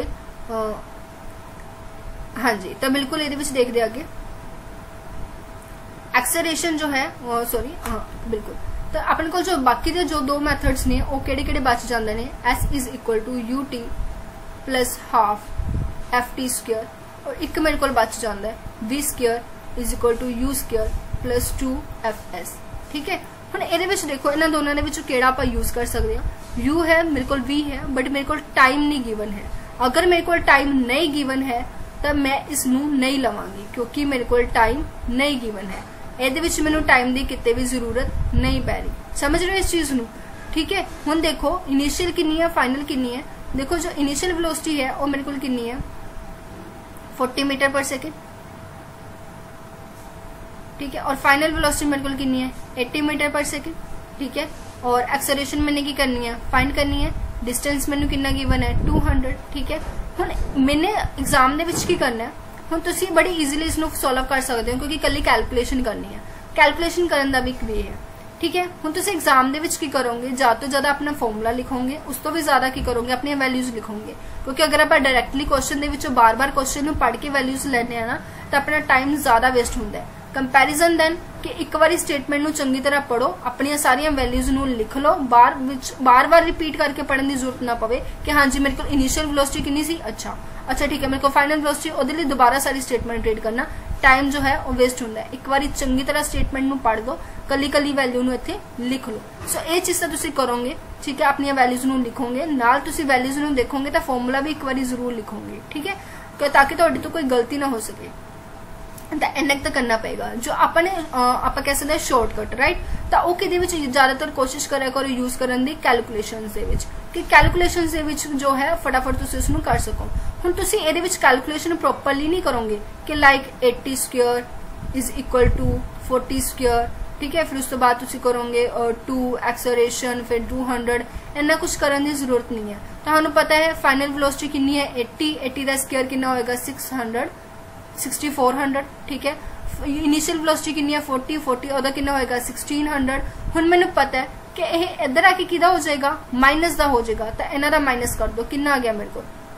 हाँ जी तो बिल्कुल ये देखते आगे एक्सेलरेशन जो है सॉरी हाँ बिल्कुल तो अपने को जो बाकी दे जो दो मैथड्स ने वो केड़े केड़े बच जाते हैं s is equal to u t plus half f t square और एक मेरे को बच जाता है v square is equal to u square plus two f s, ठीक है। हुण इहदे विच देखो इन्हां दोनों दे विच केड़ा आपां यूज कर सकते हैं। यू है मेरे को वी है बट मेरे को टाइम नहीं गिवन है। अगर मेरे को टाइम नहीं गिवन है तो मैं इसनू नहीं लवांगी क्योंकि मेरे को टाइम नहीं गिवन है। ਇਹਦੇ ਵਿੱਚ ਮੈਨੂੰ टाइम की कितने भी जरूरत नहीं पै रही, समझ रहे हो इस चीज नू, ठीक है। हुण देखो इनिशियल कितनी है फाइनल कितनी है, देखो जो इनिशियल वेलोसिटी है वो मेरे को कितनी है फोर्टी मीटर पर सेकेंड, ठीक है। और फाइनल वेलोसिटी मेरे को कितनी है एटी मीटर पर सेकेंड, ठीक है। और एक्सेलरेशन मैंने की करनी है फाइंड करनी है, डिस्टेंस मैंने कितना गिवन है टू हंड्रेड, ठीक है। हुण मैंने एग्जाम दे विच की करना है हुण तुसी बड़ी ईजीली इसनू सॉल्व कर सकते हो क्योंकि कल्ली कैलकुलेशन करनी है, कैलकुलेशन करने का भी एक वे है, ठीक है। हुण तुसी एग्जाम दे विच की करोगे ज्यादा तो ज्यादा अपना फॉर्मूला लिखोगे, उस तो भी ज्यादा की करोगे अपनी वैल्यूज लिखोगे क्योंकि अगर आप डायरैक्टली क्वेश्चन दे विचों बार बार क्वेश्चन पढ़ के वैल्यूज लेने ना तो अपना टाइम ज्यादा वेस्ट होंदा है। कंपैरिजन दैन कि एक बार स्टेटमेंट नू चंगी तरह पढ़ो, अपन सारिया वैल्यूज नू लिख लो, बार बार बार रिपीट करके पढ़ने की जरूरत ना पवे कि हाँ जी मेरे को इनिशियल वेलोसिटी कितनी सी, अच्छा अच्छा ठीक है मेरे को फाइनल वेलोसिटी ओदे लिए दोबारा सारी स्टेटमेंट रीड करना टाइम जो है वो वेस्ट होंदा है। एक बार चंगी तरह स्टेटमेंट नू पढ़ दो, कली कली वैल्यू नू इत्थे लिख लो। सो ये चीज़ तुसीं करोगे, ठीक है। अपनी वैल्यूज नू लिखोगे नाल तुसीं वैल्यूज नू देखोगे तो फॉर्मूला भी एक बार जरूर लिखोगे, ठीक है, ताकि तुहाडे तो कोई गलती ना हो सके। इन्ना तो करना पेगा जो अपने आप कह सकते हैं शॉर्टकट राइट, तो वो कि ज्यादातर कोशिश करा करो यूज करने की कैलकुलेशन कि कैलकुलेशन जो है फटाफट तुम उसनू कर सको। हुण तुसीं इहदे विच कैलकुलेशन प्रॉपरली नहीं करोगे कि like eighty square is equal to forty square, ठीक है। फिर उस तो बाद तुसीं करोगे टू एक्सेलरेशन फिर टू हंड्रेड, इन्ना कुछ करने की जरूरत नहीं है। तुहानू पता है फाइनल वेलोसिटी कितनी है एटी, एटी का स्क्वेयर कितना होएगा six hundred sixty four hundred, ठीक है। इनिशियल वेलोसिटी कितनी है फोर्टी, फोर्टी ओदा कितना होएगा सिक्सटीन हंड्रेड। हुण मैनू पता है कि यह इधर आके किदा हो जाएगा माइनस का हो जाएगा, तो इन्हां दा माइनस कर दो, कितना आ गया मेरे को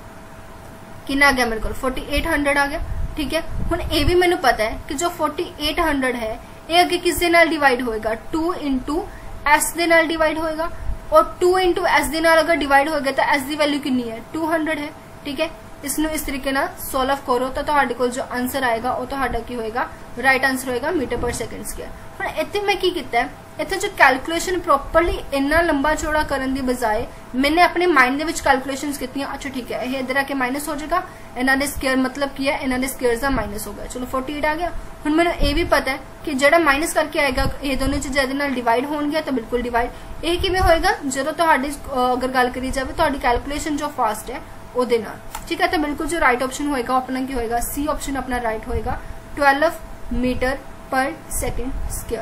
कितना आ गया मेरे को फोर्टी एट हंड्रेड आ गया। ठीक है, हुण ये भी मैनू पता है कि जो फोर्टी एट हंड्रेड है ये अगे किस दे नाल डिवाइड होएगा, टू इंटू एस दे नाल डिवाइड होएगा, और टू इंटू एस दे नाल अगर डिवाइड होएगा तो एस की वैल्यू कितनी है, टू हंड्रेड है। ठीक है, इसनू इस तरीके नाल सॉल्व करो तो तुहाडे कोल जो आंसर आएगा वो तुहाडा की होएगा, राइट आंसर होएगा मीटर पर सेकंड स्क्वायर। हुण इत्थे मैं की कीता है, इत्थे जो कैलकुलेशन प्रॉपरली इन्ना लंबा चौड़ा करन दी बजाय मैंने अपने माइंड दे विच कैलकुलेशंस कीतियां। अच्छा ठीक है, ये इधर आके माइनस हो जाएगा, इन्हां दे स्क्वायर मतलब की है, इन्हां दे स्क्वायर्स दा माइनस हो गया। चलो फोर्टी एट आ गया। हुण मैनूं ये भी पता है कि जेड़ा माइनस करके आएगा ये दोनों चीज़ां इहदे नाल डिवाइड होणगियां, तो बिल्कुल डिवाइड ये किवें होएगा, जदों तुहाडी अगर गल करी जाए तुहाडी कैलकुलेशन जो फास्ट है ਉਹਦੇ ਨਾਲ। ठीक है, तो बिल्कुल जो राइट ऑप्शन होएगा अपना की होएगा, सी ऑप्शन अपना राइट होएगा, twelve metre per second square.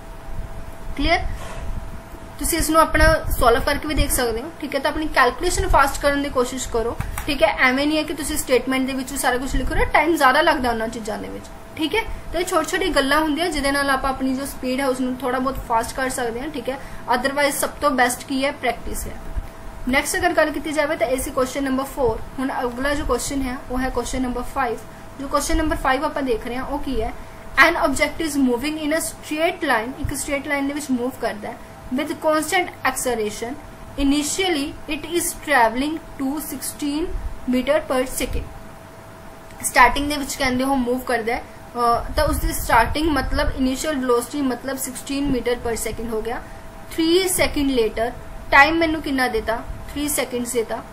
Clear, तुसी इसनू अपना सॉल्व करके भी देख सकते हो। ठीक है, तो अपनी कैलकुलेशन फास्ट करने की कोशिश करो। ठीक है, एवें नहीं है कि तुसी स्टेटमेंट दे विच सारा कुछ लिखो ना, टाइम ज्यादा लगता उन्होंने चीज़ों के विच। ठीक है, तो ये छोटी छोटी गल्लां हुंदियां जिहदे नाल आपां अपनी जो स्पीड है उसनू थोड़ा बहुत फास्ट कर सकते हैं। ठीक है, अदरवाइज सब तो बेस्ट की है, प्रैक्टिस है। नैक्सट अगर गल की जाए तो ऐसी क्वेश्चन नंबर फोर। हुण अगला जो क्वेश्चन है वो है क्वेश्चन नंबर फाइव। जो क्वेश्चन नंबर फाइव आप देख रहे हैं वो की है, an object is moving in a straight line, एक स्ट्रेट लाइन दे विच मूव करता है with constant acceleration. Initially it is travelling to sixteen metre per second. Starting दे विच कहंदे हो मूव करता है, तो उसकी स्टार्टिंग मतलब इनिशियल वेलोसिटी मतलब सिक्सटीन मीटर पर सेकेंड हो गया। थ्री सेकेंड लेटर टाइम मैनू कितना देता, थ्री सेकेंड्स देता।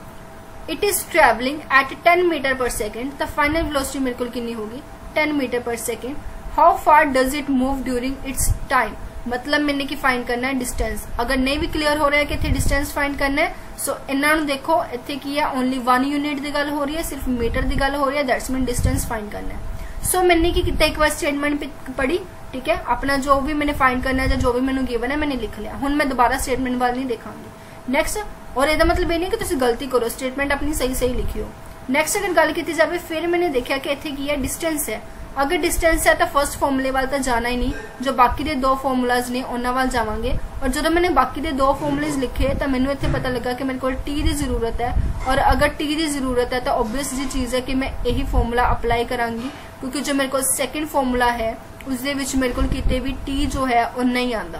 It is travelling at ten metre per second, तो फाइनल वेलोसिटी मेरे को कितनी होगी, ten metre per second. How far does it move during its time, मतलब मैंने की फाइंड करना है डिस्टेंस। अगर नहीं भी क्लियर हो रहा है कि इतने डिस्टेंस फाइंड करना है, सो इन्होंने देखो इतने की है ओनली वन यूनिट की गल हो रही है, सिर्फ मीटर की गल हो रही है, दैट्स मीन डिस्टेंस फाइंड करना है। सो मैंने की कितना एक बार स्टेटमेंट पढ़ी। ठीक है, अपना जो भी मैंने फाइंड करना है, जो भी मैंने गिवन है मैंने लिख लिया। हुण मैं दोबारा स्टेटमेंट वाल नहीं देखांगी। नैक्सट, और यदा मतलब ये नहीं कि तुम गलती करो, स्टेटमेंट अपनी सही सही लिखियो। नैक्सट अगर गल की जाए फिर मैंने देखा कि इतने की है डिस्टेंस है। अगर डिस्टेंस है तो फर्स्ट फॉर्मूले वाल तो जाना ही नहीं, जो बाकी के दो फॉर्मूलाज ने उन्होंने वाल जावांगे। और जो मैंने बाकी के दो फॉर्मूलेज लिखे तो मैंने इतने पता लगा कि मेरे को टी की जरूरत है, और अगर टी की जरूरत है तो ओबवियस जी चीज़ है कि मैं यही फॉर्मूला अप्लाई करांगी, क्योंकि जो मेरे को सैकेंड फॉर्मूला है उसदे विच मेरे को किते भी टी जो है वो नहीं आता,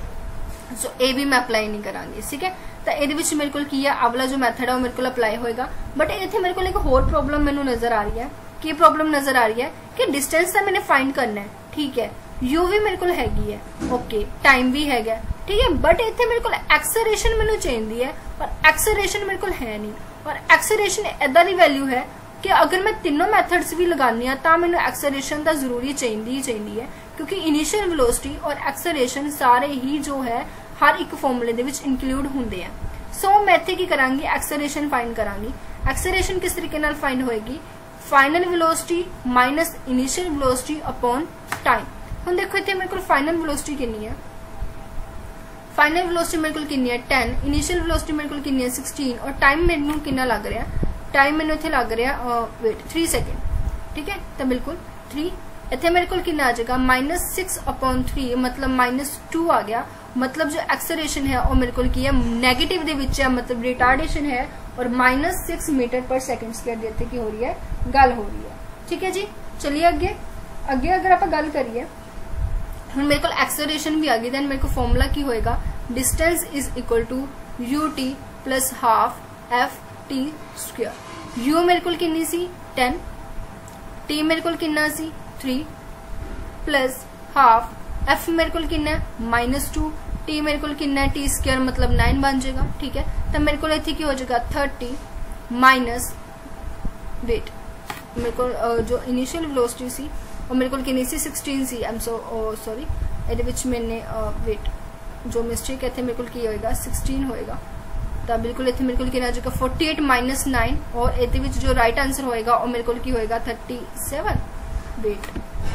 सो ये भी मैं अप्लाई नहीं करांगी। ठीक है, तो ये मेरे को की है अगला जो मैथड है वो मेरे को अप्लाई होएगा। बट इतने मेरे को एक होर प्रॉब्लम मैनू नजर आ रही है। की प्रॉब्लम नजर आ रही है कि डिस्टेंस तो मैंने फाइंड करना है, ठीक है, यू भी मेरे को हैगी है, ओके, टाइम भी हैगा, ठीक है, बट इतने मेरे को एक्सेलरेशन मैनू चाहिए है, और एक्सेलरेशन मेरे को है नहीं। और एक्सेलरेशन इदा की वैल्यू है कि अगर मैं तीनों मैथड्स भी लगानी तो मैंने एक्सेलरेशन तो जरूरी चाहिए ही चाहिए है, क्योंकि इनिशियल वेलोसिटी और एक्सेलरेशन सारे ही जो है हर एक फॉर्मूले दे विच इंक्लूड होंगे हैं। सो मैं इत्थे की करांगी, एक्सेलरेशन फाइंड करांगी। एक्सेलरेशन किस तरीके नाल फाइंड होएगी, final velocity minus initial velocity upon time. हुण देखो इत्थे मेरे को फाइनल वेलोसिटी कितनी है, फाइनल वेलोसिटी मेरे को कितनी है टेन, इनिशियल वेलोसिटी मेरे को कितनी है सिक्सटीन, और टाइम मेरे को कितना लग रहा है, टाइम मैंने इत्थे लग रहा वेट थ्री सेकेंड, ठीक है, तो बिल्कुल थ्री। इत्थे मेरे को कितना आ जाएगा माइनस सिक्स अपॉन थ्री, मतलब माइनस टू आ गया। मतलब जो एक्सेलरेशन है वो मेरे को की है नेगेटिव दे विच है, मतलब रिटार्डेशन है, और minus six metre per second square देते की हो रही है गल हो रही है। ठीक है जी, चलिए आगे अगे अगर आप गल करिए, हम मेरे को एक्सेलरेशन भी आ गई, देन मेरे को फॉर्मूला की होएगा distance is equal to u t plus half f t square. U मेरे को कितनी सी टेन, टी मेरे को कितना सी थ्री, प्लस हाफ एफ मेरे को कितना माइनस टू, टी मेरे को कितना टी स्क्वायर मतलब नाइन बन जाएगा। ठीक है, तो मेरे को इतने की हो जाएगा थर्टी माइनस वेट मेरे को जो इनिशियल वेलोसिटी सी और मेरे को कितनी सी सिक्सटीन सी, आई एम सो सॉरी ये मैंने वेट जो मिस्टेक है मेरे को की होएगा सिक्सटीन होएगा, तो बिल्कुल इतने मेरे को कितना आ जाएगा फोर्टी एट माइनस नाइन, और ये जो राइट आंसर होएगा वो मेरे को की होएगा थर्टी सेवन वेट।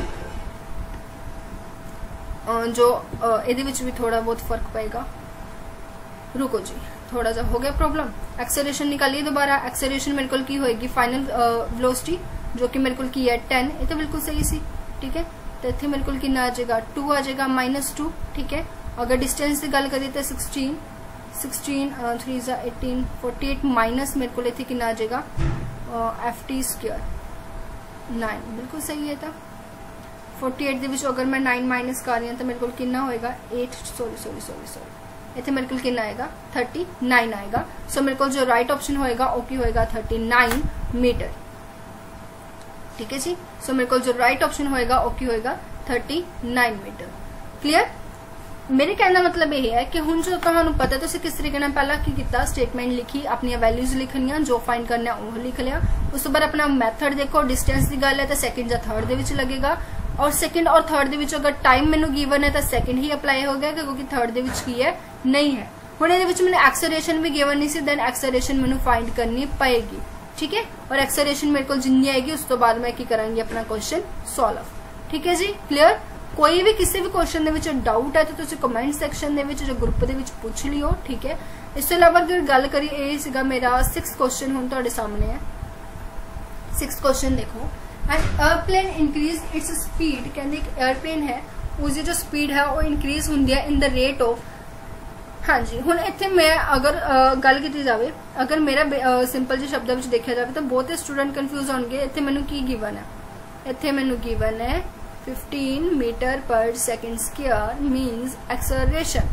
जो ये भी थोड़ा बहुत फर्क पाएगा, रुको जी थोड़ा सा हो गया प्रॉब्लम। एक्सेलरेशन निकालिए दोबारा, एक्सेलरेशन मेरे को की होएगी फाइनल वेलोसिटी जो कि मेरे को की है टेन, ये तो बिल्कुल सही सी। ठीक है, तो इतने मेरे को कितना आ जाएगा टू आ जाएगा माइनस टू। ठीक है, अगर डिस्टेंस की गल करिए तो सिक्सटीन सिक्सटीन थ्री जा एटीन फोर्टी एट माइनस मेरे को इतने कितना आ जाएगा एफ टी स्क्वायर नाइन बिल्कुल सही है। तो फोर्टी एट के अगर मैं नाइन माइनस कर रही हूँ तो मेरे को कितना होएगा eight sorry sorry sorry sorry इतने मेरे को कितना आएगा थर्टी नाइन आएगा। सो so, मेरे को जो राइट ऑप्शन होएगा वो की होएगा थर्टी नाइन मीटर। ठीक है जी। सो so, मेरे को जो राइट ऑप्शन होएगा वो की होएगा थर्टी नाइन मीटर। क्लियर। मेरे कहने का मतलब यह है कि हुण जो तुहानू पता तुसीं किस तरीके नाल पहला की कीता स्टेटमेंट लिखी अपनी वैल्यूज लिखनिया जो फाइंड करना वो लिख लिया। उस तो बाद अपना मैथड देखो डिस्टेंस की गल है तो सैकेंड या थर्ड दे विच लगेगा और सैकेंड और थर्ड दे विच अगर टाइम मैनू गिवन है तो सैकेंड ही अप्लाई हो गया क्योंकि थर्ड दे विच की है नहीं है। हुण इहदे विच मैनू एक्सेलरेशन भी गिवन नहीं सी दैन एक्सेलरेशन मैनू फाइंड करनी पएगी। ठीक है। और एक्सेलरेशन मेरे को जिन्नी आएगी उस तो बाद मैं की करांगी अपना क्वेश्चन सॉल्व। ठीक है जी। क्लियर। कोई भी किसी भी क्वेश्चन दे विच डाउट है तो तुसीं कमेंट सैक्शन दे विच जो ग्रुप दे विच पूछ लियो। ठीक है। इस तो इलावा अगर गल करिए ये सीगा मेरा सिक्स क्वेश्चन हुण तुहाडे सामने है। सिक्स क्वेश्चन देखो an airplane increase its speed कहते एक एयरप्लेन है उसकी जो स्पीड है वो इंक्रीज होंदी है इन द रेट ऑफ। हाँ जी। हुण इत्थे मैं अगर गल की जाए अगर मेरा सिंपल जी शब्दों में देखा जाए तो बहुत स्टूडेंट कन्फ्यूज होंगे। इत्थे मैनू की गिवन है इत्थे मैनू गिवन है fifteen metre per second square means acceleration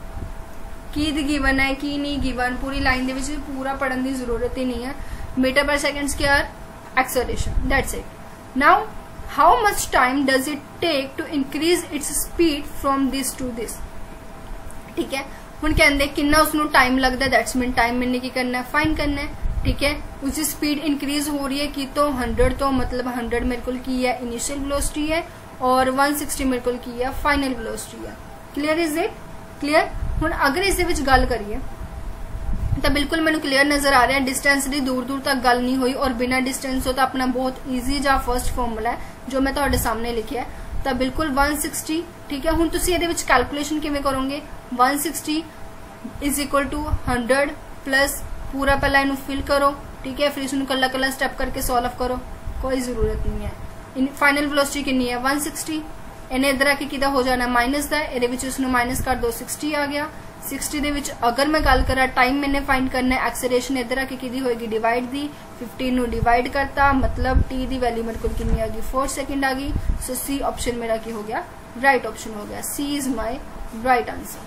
की गिवन है की नहीं गिवन पूरी लाइन दे पूरा पढ़ने की जरूरत ही नहीं है। Metre per second square acceleration that's it. Now how much time does it take to increase its speed from this to this. ठीक है। हुण कहंदे कितना उसनू टाइम लगता है दैट्स मीन टाइम मैंने की करना है फाइंड करना है। ठीक है। उसकी स्पीड इंक्रीज हो रही है कि तो हंड्रेड तो मतलब हंड्रेड मेरे को की है इनिशियल वेलोसिटी है और वन सिक्सटी मेरे को की है फाइनल वेलोसिटी है। Clear is it. क्लियर। हुण अगर इस विच गल करिए तो बिल्कुल मैंने क्लियर नजर आ रहा है डिस्टेंस की दूर दूर तक गल नहीं हुई और बिना डिस्टेंस हो तो अपना बहुत ईजी जा फर्स्ट फॉर्मूला है जो मैं तुहाडे सामने लिखिया है तो बिल्कुल वन सिक्सटी। ठीक है। हुण तुसीं इहदे विच कैलकुलेशन किवें करोगे one sixty is equal to hundred plus पूरा पहला इनू फिल करो। ठीक है। फिर इसनू कला कला स्टेप करके सॉल्व करो कोई जरूरत नहीं है। फाइनल वेलोसिटी कितनी है वन सिक्सटी इन्हें इधर आके किदा हो जाना माइनस का ये उसनू माइनस कर दो सिक्सटी आ गया। सिक्सटी दे विच अगर मैं गल करा टाइम मैंने फाइंड करना है एक्सेलरेशन इधर आके की होएगी डिवाइड दी फिफ्टीन नू डिवाइड करता मतलब टी दी वैल्यू मेरे को कितनी आ गई फोर सेकेंड आ गई। सो सी ऑप्शन मेरा की हो गया राइट ऑप्शन हो गया। C is my right answer.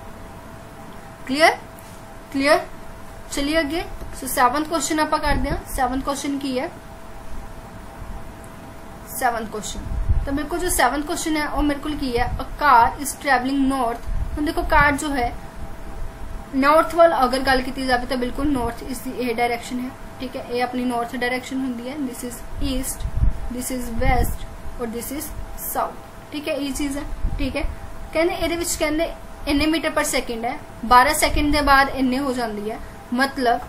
Clear. Clear. चलिए अगे। सो सेवंथ क्वेश्चन आप करते हैं। सेवंथ क्वेश्चन की है सेवंथ क्वेश्चन तो मेरे को जो सेवंथ क्वेश्चन है वो मेरे को की है a car is travelling north. हम देखो कार जो है नॉर्थ वाल अगर गल की जाए तो बिल्कुल नॉर्थ इस ए डायरेक्शन है। ठीक है। ये अपनी नॉर्थ डायरेक्शन होंगी है। This is east this is west और दिस इज साउथ। ठीक है। ये चीज है। ठीक है। कहने ये कहते इन्ने मीटर पर सेकेंड है बारह सेकेंड के बाद इन्ने हो जाती है मतलब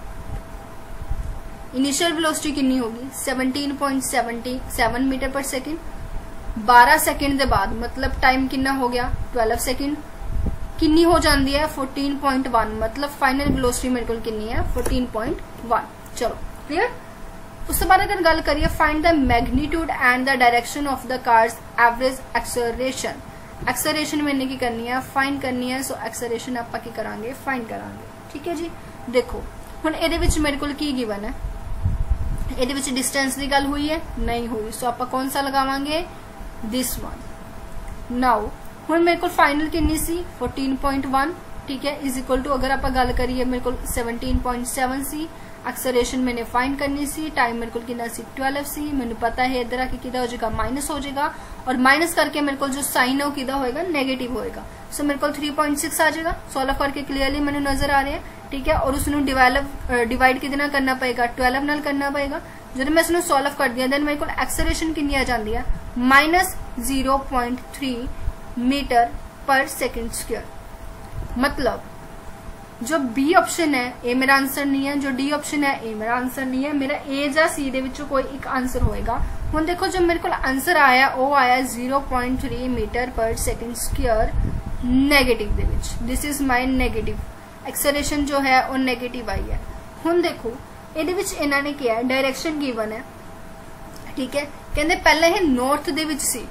इनिशियल वेलोसिटी कितनी होगी seventeen point seventy seven metre per second बारह सेकेंड के बाद मतलब टाइम कितना हो गया ट्वेल्व सेकेंड कितनी हो जाती है फोर्टीन पॉइंट वन मतलब फाइनल वेलोसिटी मेरे को कितनी है फोर्टीन पॉइंट वन। चलो क्लियर। उस बाद अगर गल करिए find the magnitude and the direction of the car's average acceleration. Acceleration मैंने की करनी है फाइंड करनी है। सो एक्सेलरेशन आप की करांगे फाइंड करांगे। ठीक है जी। देखो हुण इहदे विच मेरे को की गिवन है इहदे विच डिस्टेंस की गल हुई है नहीं हुई। सो आप कौन सा लगावांगे दिस वन। नाउ हुण मेरे को फाइनल कितनी सी फोर्टीन पॉइंट वन। ठीक है। इज इक्वल टू अगर आप गल करिए मेरे को सेवनटीन पॉइंट सेवन सी एक्सेलरेशन मैंने फाइंड करनी सी टाइम मेरे को कितना सी ट्वेल्व सी मैंने पता है इधर आके किदा हो जाएगा माइनस हो जाएगा और माइनस करके मेरे को जो साइन है वो किदा होएगा नेगेटिव होएगा। सो मेरे को थ्री पॉइंट सिक्स आ जाएगा सॉल्व करके क्लियरली मैंने नजर आ रहा है। ठीक है। और उसनू डिवाइड डिवाइड कितना करना पड़ेगा ट्वेल्व नाल करना पड़ेगा। जो मैं इसनू सॉल्व कर दिया देन मेरे को एक्सेलरेशन कितनी आ जाती है minus zero point three metre per second square मतलब जो बी ऑप्शन है ए मेरा आंसर नहीं है जो डी ऑप्शन है ए मेरा आंसर नहीं है मेरा ए या सी दे विचों कोई एक आंसर होएगा। हुण देखो जब मेरे को आंसर आया वो आया zero point three metre per second square negative दे विच this is my negative acceleration जो है वो नेगेटिव आई है। हुण देखो ਇਹਦੇ ਵਿੱਚ ਇਹਨਾਂ ਨੇ किया है डायरेक्शन गिवन है। ठीक है। कहते पहले ये नॉर्थ दे विच सी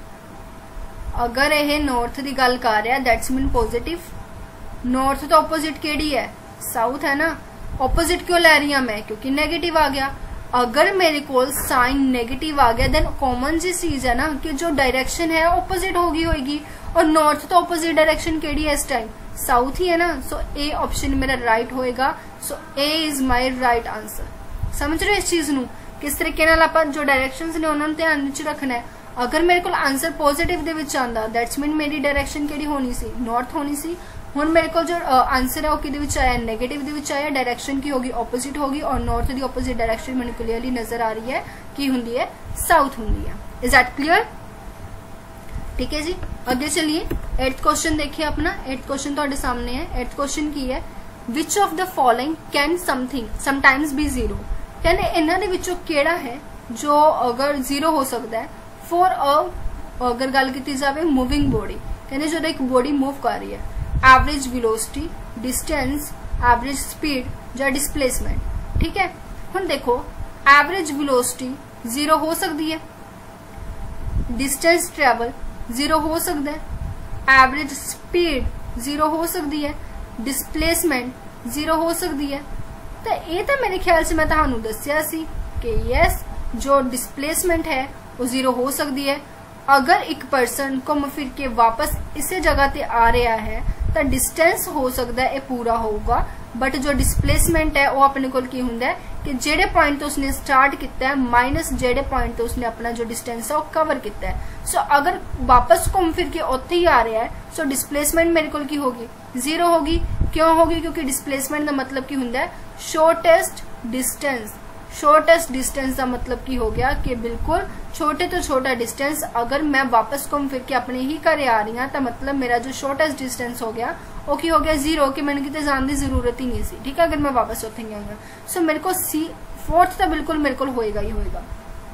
अगर यह नॉर्थ की गल कर रहा दैट्स मीन पॉजिटिव नॉर्थ तो ऑपोजिट केड़ी है साउथ है ना। ऑपोजिट क्यों लै रही हूं मैं क्योंकि नेगेटिव आ गया। अगर मेरे को साइन नेगेटिव आ गया देन कॉमन जी चीज है ना कि जो डायरेक्शन है ऑपोजिट होगी होगी, और नॉर्थ तो ऑपोजिट डायरेक्शन केड़ी है इस टाइम, साउथ ही है ना। सो ए ऑप्शन मेरा राइट होएगा। So A is my right answer. समझ रहे हो इस चीज नू, किस तरीके नाल आपां जो डायरेक्शंस ने उन्हां नूं ध्यान विच रखना है। अगर मेरे को आंसर पॉजिटिव दे विच आंदा दैट्स मीन मेरी डायरेक्शन केड़ी होनी सी, नॉर्थ होनी सी। हुण मेरे को जो आंसर है वो किहदे विच आया, नेगेटिव दे विच आया, डायरेक्शन की होगी ऑपोजिट होगी, और नॉर्थ दी ऑपोजिट डायरेक्शन मैनूं क्लियरली नजर आ रही है की हुंदी है, साउथ हुंदी है। Is that clear? ठीक है जी, आगे चलिए एट्थ क्वेश्चन देखिए अपना। एट्थ क्वेश्चन तुहाडे सामने है। एट्थ क्वेश्चन की है, which of the following can something sometimes be zero. कहने इन्हां दे विचों केड़ा है जो अगर जीरो हो सकता है फॉर अ, अगर गल की जाए मूविंग बॉडी, कहने जो एक बॉडी मूव कर रही है, average velocity, distance, average speed या डिस्प्लेसमेंट। ठीक है, हुण देखो एवरेज वेलोसिटी जीरो हो सकती है, डिस्टेंस ट्रैवल जीरो हो सकता है, एवरेज स्पीड जीरो हो सकती है, डिस्प्लेसमेंट जीरो हो सकती है। तो ये तो मेरे ख्याल से मैं तुहानू दस्या सी कि यस जो डिस्प्लेसमेंट है वो जीरो हो सकती है। अगर एक पर्सन घूम फिर के वापस इसी जगह ते आ रहा है तो डिस्टेंस हो सकता है ये पूरा होगा, बट जो डिस्प्लेसमेंट है वो अपने को की हुंदा है कि जेडे पॉइंट तो उसने स्टार्ट किया है माइनस जेडे पॉइंट तो उसने अपना जो डिस्टेंस है वो कवर किया है। सो so, अगर वापस घूम फिर के उत्थे ही आ रहा है सो so डिस्प्लेसमेंट मेरे को की होगी, जीरो होगी। क्यों होगी? क्योंकि डिस्प्लेसमेंट का मतलब की हुंदा है शॉर्टेस्ट डिस्टेंस। शॉर्टेस्ट डिस्टेंस का मतलब की हो गया कि बिल्कुल छोटे तो छोटा डिस्टेंस अगर मैं वापस घूम फिर के अपने ही घरे आ रही हूँ तो मतलब मेरा जो शॉर्टेस्ट डिस्टेंस हो गया वो की हो गया जीरो, कि मैंने कितने जाने की जरूरत ही नहीं सी। ठीक है, अगर मैं वापस उत्थे गई हूँ सो मेरे को सी फोर्थ तो बिल्कुल मेरे को होएगा ही होएगा।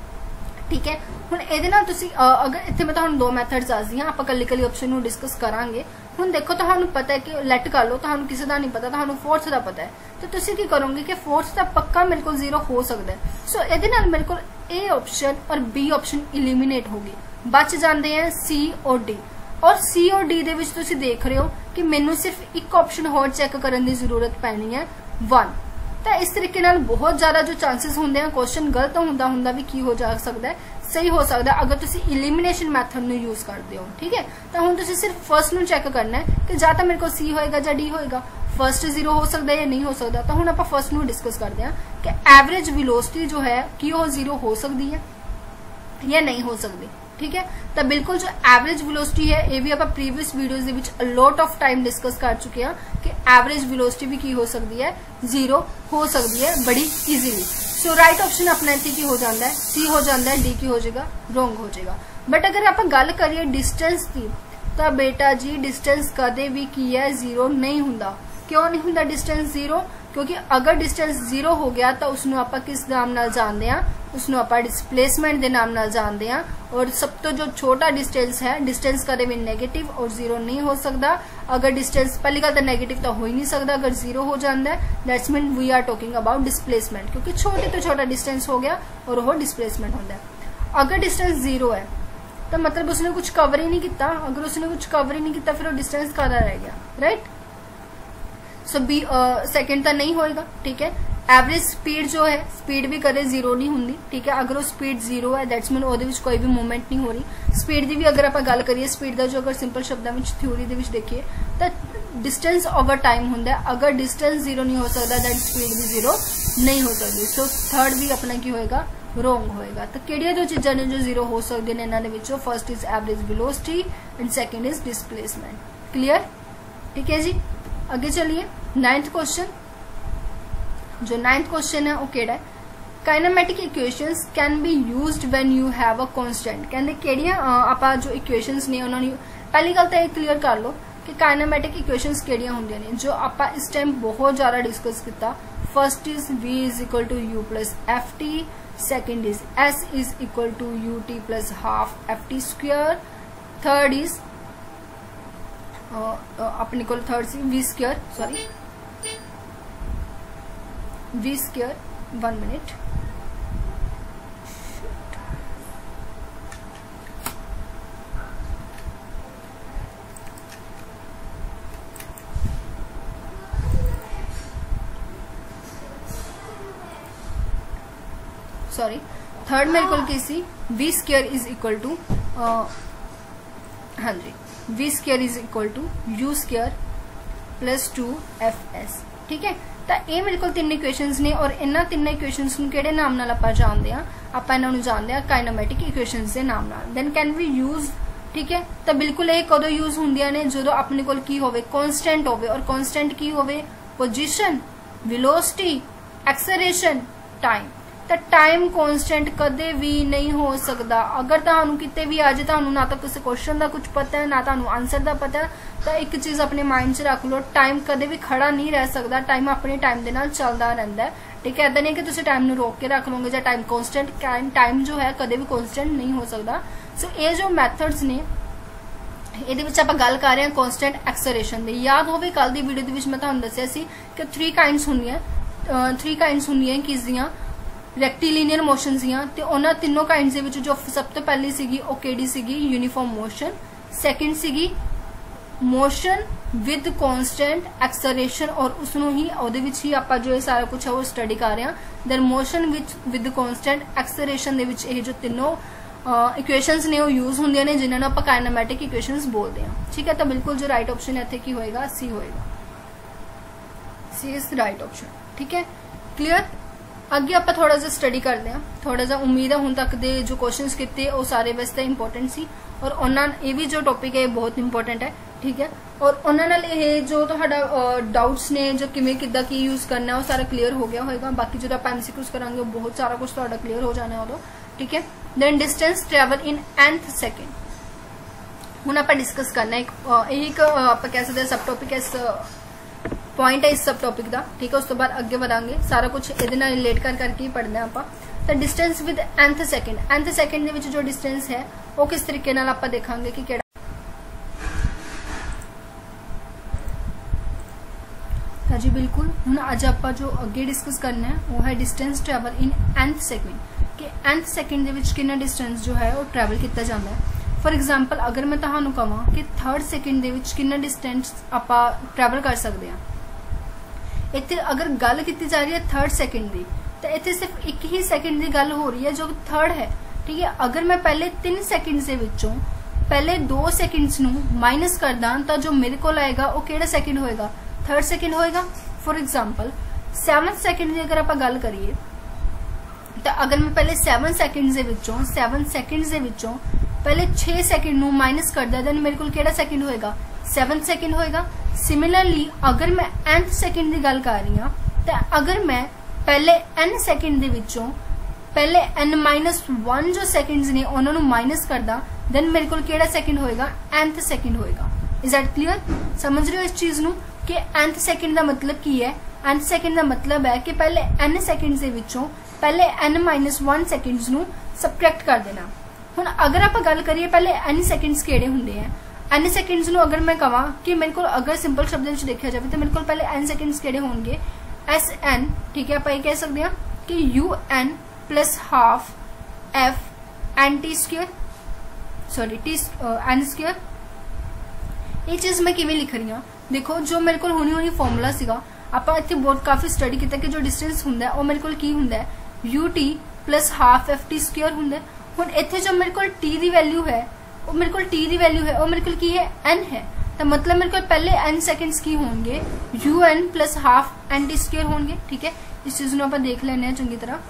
ठीक है, हुण इहदे नाल तुसीं अगर इत्थे मैं तुहानूं दो मैथड्स दसदी हां, आपां कल्ली कल्ली ऑप्शन नूं डिस्कस करांगे। हुण देखो तुहानूं पता है कि लैट कर लो, तुहानूं किसी दा नहीं पता, तुहानूं फोर्थ दा पता है, तो तुसीं की करोगे कि फोर्थ दा पक्का मेरे को जीरो हो सकता है। सो इहदे नाल मेरे को ए ऑप्शन और बी ऑप्शन इलिमिनेट होगी, बच जाते हैं सी और डी। और सी और डी दे विच तुसीं देख रहे हो कि मैनूं सिर्फ एक ऑप्शन होर चैक करने की जरूरत पैनी है, वन। तो इस तरीके नाल बहुत ज्यादा जो चांसेस होंगे हैं क्वेश्चन गलत होंदा होंदा भी की हो जा सकता है, सही हो सकता है अगर तुसी इलिमिनेशन मैथड नु यूज करते हो। ठीक है, तो हुण तुसी सिर्फ फर्स्ट नु चेक करना है कि या तो मेरे को सी होएगा या डी होएगा, फर्स्ट जीरो हो सकता है या नहीं हो सकता। तो हुण आपां फर्स्ट नु डिस्कस करते हैं कि एवरेज वेलोसिटी जो है कि वो जीरो हो सकती है या नहीं हो सकती। ठीक है, तो बिल्कुल जो एवरेज वेलोसिटी है ये भी आप प्रीवियस वीडियोस दे विच लॉट ऑफ टाइम डिस्कस कर चुके हैं कि एवरेज वेलोसिटी भी की हो सकती है, जीरो हो सकती है बड़ी इजीली। सो राइट ऑप्शन अपना इत्थे की हो जाता है, सी हो जाता है, डी की हो जाएगा, रोंग हो जाएगा। बट अगर आप गल करिए डिस्टेंस की तो बेटा जी डिस्टेंस कदे भी की है जीरो नहीं हुंदा। क्यों नहीं हुंदा डिस्टेंस जीरो? क्योंकि अगर डिस्टेंस जीरो हो गया तो उसनों आपां किस नाम नाल जानते हैं, उसनों आपां डिस्प्लेसमेंट के नाम नाल जानते हैं। और सब तो जो छोटा डिस्टेंस है, डिस्टेंस कदे भी नेगेटिव और जीरो नहीं हो सकता। अगर डिस्टेंस पहली गल तो नेगेटिव तो हो ही नहीं सकता, अगर जीरो हो जाता है that's mean we are talking about displacement, क्योंकि छोटे तो छोटा डिस्टेंस हो गया और वो डिस्प्लेसमेंट होता है। अगर डिस्टेंस जीरो है तो मतलब उसने कुछ कवर ही नहीं किया, अगर उसने कुछ कवर ही नहीं किया फिर वो डिस्टेंस कदा रह गया, राइट। सो बी सेकेंड तो नहीं होएगा। ठीक है, एवरेज स्पीड जो है स्पीड भी कदे जीरो नहीं होंगी। ठीक है, अगर वो स्पीड जीरो है दैट्स मीन ओहदे विच कोई भी मूवमेंट नहीं हो रही। स्पीड की भी अगर आप गल करिए, स्पीड का जो अगर सिंपल शब्दों में थ्योरी दे विच देखिए तो डिस्टेंस ओवर टाइम होंदा है। अगर डिस्टेंस जीरो नहीं हो सकता दैट स्पीड भी जीरो नहीं हो सकती। सो थर्ड भी अपना की होएगा, रोंग होएगा। तो किहड़ियां दो चीज़ां ने जो जीरो हो सकती हैं इन्हां दे विचों, first is average velocity and second is displacement. Clear? ठीक है जी, आगे चलिए नाइन्थ क्वेश्चन। जो नाइन्थ क्वेश्चन है वो केड़ा है, kinematic equations can be used when you have a constant. कहंदे केड़ियां आपां जो इक्वेशंस ने उन्होंने पहली गल तो ये क्लीयर कर लो कि काइनेमेटिक इक्वेशंस केड़ियां होंदियां ने जो आपां इस टाइम बहुत ज्यादा डिस्कस किया। First is v is equal to u plus f t, second is s is equal to u t plus half f t square, third is अपने को third see v square sorry v square one minute sorry third मेरे को की see v square is equal to हाँ जी v square is equal to u square plus two f s. ठीक है, तो ये मेरे को तीन इक्वेशंस ने और इन्होंने तीन इक्वेशंस नूं किहड़े नाम नाल आपां जानदे आ, आपां इन्हां नूं जानदे आ काइनेमैटिक इक्वेशंस के नाम नाल। देन कैन वी यूज, ठीक है, तो बिल्कुल ये कदों यूज होंदियां ने जदों अपने कोल की होवे कांस्टेंट होवे, और कांस्टेंट की होवे पोजीशन, वेलोसिटी, एक्सेलरेशन, टाइम। तो टाइम कांस्टेंट कदे भी नहीं हो सकता। अगर तुहानू किते भी अज तुहानू ना तो किसी क्वेश्चन का कुछ पता है ना तुहानू आंसर का पता है, तो एक चीज अपने माइंड च रख लो, टाइम कदे भी खड़ा नहीं रह सकता, टाइम अपने टाइम के नाल चलता रहता है। ठीक है, ऐसा नहीं कि तुम टाइम नू रोक के रख लोगे या टाइम कांस्टेंट, टाइम जो है कदे भी कांस्टेंट नहीं हो सकता। सो ये जो मैथड्स ने ਇਹਦੇ ਵਿੱਚ ਆਪਾਂ ਗੱਲ ਕਰ ਰਹੇ ਹਾਂ ਕਾਂਸਟੈਂਟ ਐਕਸਲਰੇਸ਼ਨ ਦੀ। याद ਹੋਵੇ ਕੱਲ ਦੀ ਵੀਡੀਓ ਦੇ ਵਿੱਚ ਮੈਂ ਤੁਹਾਨੂੰ ਦੱਸਿਆ ਸੀ ਕਿ थ्री ਕਾइंड्स ਹੁੰਦੀਆਂ, थ्री ਕਾइंड्स ਹੁੰਦੀਆਂ ਕਿਸ ਦੀਆਂ, ਰੈਕਟੀਲੀਨੀਅਰ ਮੋਸ਼ਨਸ ਦੀਆਂ। ਤੇ ਉਹਨਾਂ ਤਿੰਨੋਂ ਕਾइंड्स ਦੇ ਵਿੱਚ ਜੋ ਸਭ ਤੋਂ ਪਹਿਲੀ ਸੀਗੀ ਉਹ ਕਿਹੜੀ ਸੀਗੀ, ਯੂਨੀਫਾਰਮ ਮੋਸ਼ਨ। ਸੈਕਿੰਡ ਸੀਗੀ ਮੋਸ਼ਨ ਵਿਦ ਕਾਂਸਟੈਂਟ ਐਕਸਲਰੇਸ਼ਨ, ਔਰ ਉਸ ਨੂੰ ਹੀ ਉਹਦੇ ਵਿੱਚ ਹੀ ਆਪਾਂ ਜੋ ਇਹ ਸਾਰਾ ਕੁਝ ਹੈ ਉਹ ਸਟੱਡੀ ਕਰ ਰਹੇ ਹਾਂ। ਦੈਨ ਮੋਸ਼ਨ ਵਿੱਚ ਵਿਦ ਕਾਂਸਟੈਂਟ ਐਕਸਲਰੇਸ਼ਨ ਦੇ ਵਿੱਚ ਇਹ ਜੋ ਤਿੰਨੋਂ इक्वेशंस ने वो यूज होंगे ने जिन्होंने आप काइनेमैटिक इक्वेशंस बोलते हैं। ठीक है, तो बिल्कुल जो राइट ऑप्शन है इत्थे की होएगा, सी होएगा, सी इज राइट ऑप्शन। ठीक है, क्लियर। अगे आप थोड़ा जा स्टडी करते हैं, थोड़ा जा उम्मीद है हुण तक दे जो क्वेश्चंस किए वो सारे वास्ते इंपोर्टेंट सी, और उन्होंने ये भी जो टॉपिक है बहुत इंपोर्टेंट है। ठीक है, और उन्होंने जो तुहाडा डाउट्स ने जो किवें किद्दां की यूज करना है वो सारा क्लीयर हो गया होएगा। बाकी जो आप एमसीक्यूज करांगे बहुत सारा कुछ तुहाडा क्लीयर हो जाना है उदों। ठीक है, then distance travel in nth second हुण आपां डिस्कस करना है। एक एक आपां कह सकते हैं सब टॉपिक है, इस पॉइंट है इस सब टॉपिक का। ठीक है, उस तो बाद अगे बढ़ांगे, सारा कुछ इहदे नाल रिलेट कर करके ही पढ़ना है आपां। तो distance with nth second, nth second दे विच जो डिस्टेंस है वो किस तरीके नाल आपां देखांगे कि किहड़ा। हाँ जी बिल्कुल, हुण अज आपां जो अगे डिस्कस करना है वो है distance travel in nth second, कि nth सेकेंड दे विच कितना डिस्टेंस जो है वो ट्रैवल किया जाता है। फॉर एग्जाम्पल अगर मैं तुहानू कहां कि थर्ड सेकेंड दे विच कितना डिस्टेंस आपां ट्रैवल कर सकते हैं, इत्थे अगर गल की जा रही है थर्ड सेकेंड की, तो इत्थे सिर्फ एक ही सेकेंड की गल हो रही है जो थर्ड है। ठीक है, अगर मैं पहले तीन सेकेंड के विचों पहले दो सेकेंड्स नू माइनस कर दा तो जो मेरे को आएगा वो किहड़ा सेकेंड होएगा, थर्ड सेकेंड होएगा। फॉर एग्जाम्पल सैवन सेकेंड की अगर आप गल करिए, तो अगर मैं पहले सैवन सेकेंड्स दे विचों सैवन सेकेंड्स दे विचों पहले छे सेकेंड नू माइनस कर दा, देन मेरे को किहड़ा सेकेंड होएगा, सेवन सेकेंड होएगा। सिमिलरली अगर मैं nth सेकेंड की गल कर रही हूं, तो अगर मैं पहले n सेकेंड दे विचों पहले n माइनस वन जो सेकेंड्स ने उन्होंने माइनस कर दा, देन मेरे को किहड़ा सेकेंड होएगा, nth सेकेंड होएगा। Is that clear? समझ रहे हो इस चीज नू कि nth सेकेंड का मतलब की है? nth सेकेंड का मतलब है कि पहले n सेकेंड दे विचों पहले n माइनस वन सेकेंड्स नू सबट्रैक्ट कर देना। हुण अगर आप गल करिए पहले n सेकेंड्स किहड़े हुंदे हैं, n सेकेंड्स नू अगर मैं कहां कि मेरे को अगर सिंपल शब्द विच देखा जाए तो मेरे को पहले n सेकेंड्स किहड़े होंगे, एस एन। ठीक है, आप ये कह सकते हैं कि u n plus half f n t square, sorry t n square. ये चीज मैं किवें लिख रही हूं, देखो जो मेरे को हुणी हुणी फॉर्मूला सीगा, आप इत्थे बहुत काफी स्टडी किया कि जो डिस्टेंस हुंदा है वो मेरे को की हुंदा है, u t plus half f t square हुंदा है। हुण इत्थे जो मेरे को टी दी वैल्यू है वो मेरे को टी दी वैल्यू है वो मेरे को की है एन है, तो मतलब मेरे को पहले एन सेकेंड्स की होंगे u n plus half n t square होंगे। ठीक है, इस चीज को आप देख लेने चंगी तरह।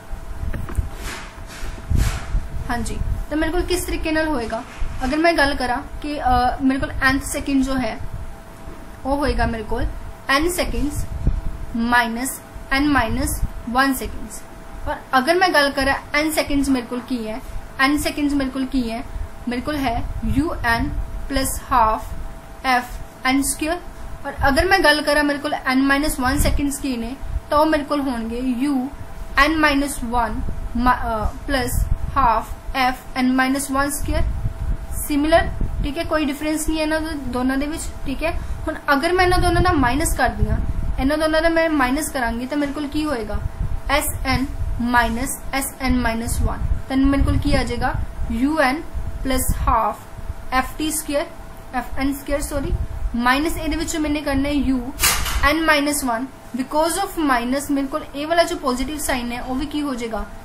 हाँ जी, तो मेरे को किस तरीके नाल होएगा, अगर मैं गल करा कि आ, मेरे को nth सेकेंड जो है वो होएगा मेरे को n seconds minus n minus one seconds, और अगर मैं गल करा n सेकेंड्स मेरे को की है, n सेकेंड्स मेरे को की है मेरे को है u n plus half f n square, और अगर मैं गल करा मेरे को n माइनस वन सेकेंड्स की ने तो मेरे को होंगे u n minus one plus half f n minus one square. Similar, ठीक है, कोई डिफरेंस नहीं है इन्होंने दोनों दे विच। ठीक है, हुण अगर मैं इन्होंने दोनों का माइनस कर दिया, इन्होंने दोनों का मैं माइनस करांगी तो मेरे को की होएगा s n minus s n minus one, तो मेरे को की आ जाएगा u n plus half f t square f n square sorry minus a मैंने करना है u n minus one, because of minus मेरे को ए वाला जो पॉजिटिव साइन है वो भी की हो जाएगा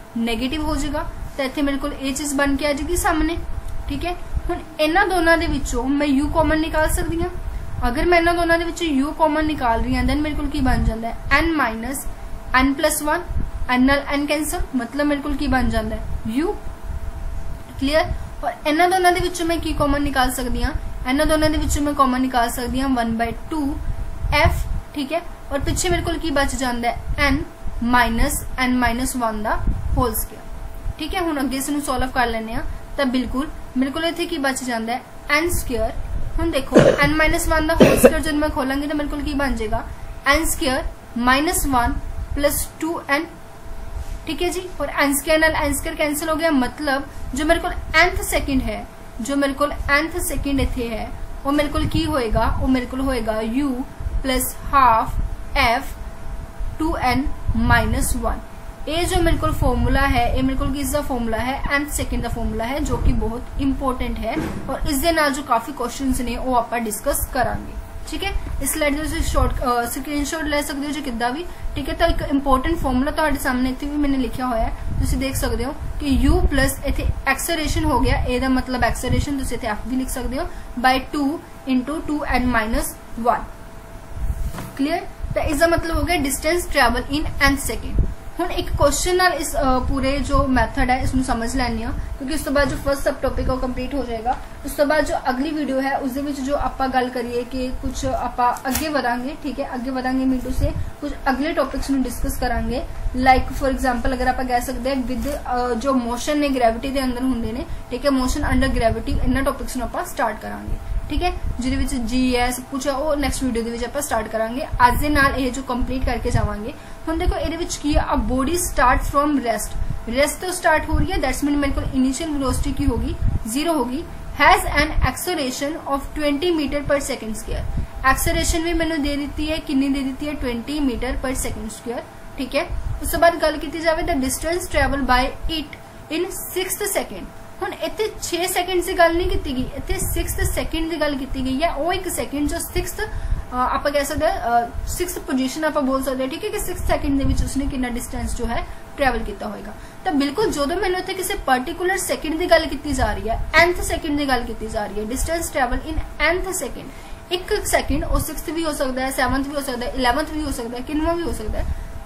नेगेटिव हो जाएगा तो इत्थे मेरे को ये चीज बन के आ जाएगी सामने। ठीक है, हुण इन्हां दोनों दे विचों मैं u कॉमन निकाल सकती हाँ। अगर मैं इन्हां दोनों दे विचों u कॉमन निकाल रही हूं दैन मेरे को की बन जाता है n minus n plus one, n नाल n कैंसल, मतलब मेरे को की बन जाता है u। क्लियर। और इन्हां दोनों दे विचों मैं की कॉमन निकाल सकती हाँ, इन्हां दोनों दे विचों मैं कॉमन निकाल सकती हाँ वन बाय टू एफ। ठीक है, और पिछे मेरे को की बच जाता है n minus n minus one दा होल स्क्वायर। ठीक है, हुण अगे इसनूं सॉल्व कर लैंदे आ तो बिल्कुल मेरे को इत्थे की बच जाता है n स्क्वायर। हुण देखो n माइनस वन दा होल स्क्वायर जब मैं खोलांगी तो मेरे को की बन जाएगा n square minus one plus two n. ठीक है जी, और n स्क्वायर नाल n स्क्वायर कैंसिल हो गया, मतलब जो मेरे को nth सेकंड है, जो मेरे को nth सेकंड इत्थे है वो मेरे को की होएगा, वो मेरे को होएगा u plus half f two n minus one. ये जो मेरे को फॉर्मूला है ये मेरे को किसका फॉर्मूला है, nth सेकंड का फॉर्मूला है, जो कि बहुत इंपॉर्टेंट है और इस दे नाल जो काफी क्वेश्चंस ने वो आपां डिस्कस करांगे। ठीक है, इस स्लाइड दे तुसीं शॉर्ट स्क्रीनशॉट ले सकते हो जो किद्दां भी। ठीक है, तो एक इंपॉर्टेंट फॉर्मूला तुहाडे सामने इत्थे भी मैंने लिखा होया है, तुसीं देख सकते हो कि u प्लस इत्थे एक्सेलरेशन हो गया, ए दा मतलब एक्सेलरेशन तुसीं इत्थे f भी लिख सकते हो by two into two n minus one. Clear. तो इसका मतलब हो गया distance travel in nth second. हुण एक क्वेश्चन नाल इस पूरे जो मैथड है इसमें समझ लैनी आ, क्योंकि उस तो बाद जो फर्स्ट सब टॉपिक है कंप्लीट हो जाएगा। उस तो बाद जो अगली वीडियो है उस दे विच जो आपां गल करिए कि कुछ आपां अगे वधांगे। ठीक है, अगे वधांगे मीटू से कुछ अगले टॉपिक्स नूं डिस्कस करांगे। लाइक फॉर एग्जांपल अगर आपां कह सकते हैं विद जो मोशन ने ग्रेविटी के अंदर हुंदे ने। ठीक है, मोशन अंडर ग्रेविटी इन्हां टॉपिक्स नूं आपां स्टार्ट करांगे। ठीक है, जिहदे विच जी है सब कुछ है वो नैक्सट वीडियो दे विच आपां स्टार्ट करांगे। अज दे नाल ये जो कंप्लीट करके जावांगे। हुण देखो इहदे विच की a body start from rest, rest तो स्टार्ट हो रही है, दैट्स मीन मेरे को इनिशियल वेलोसिटी की होगी जीरो होगी। Has an acceleration of twenty metre per second square, acceleration भी मैंने दे दी है, कितनी दे दी है twenty metre per second square. ठीक है, उस बाद गल की जाए the distance travel by it in sixth second. हुण इत्थे छे सेकंड की गल नहीं की गई, इत्थे सिक्स्थ सेकंड की गल की गई है। वो एक सेकंड जो सिक्स्थ आप कह सकते हैं सिक्स पोजीशन आप बोल सकते हैं। ठीक है, कि सिक्स सेकंड दे विच उसने कितना डिस्टेंस जो है ट्रैवल किया होगा। तो बिल्कुल जो मैंने इत्थे किसी पर्टिकुलर सेकंड की गल की जा रही है, nth सेकंड की गल की जा रही है, distance travel in nth second. एक सेकंड और सिक्स्थ भी हो सकता है, सैवंथ भी हो सकता है, इलेवंथ भी हो सकता है, किनवा भी हो सकता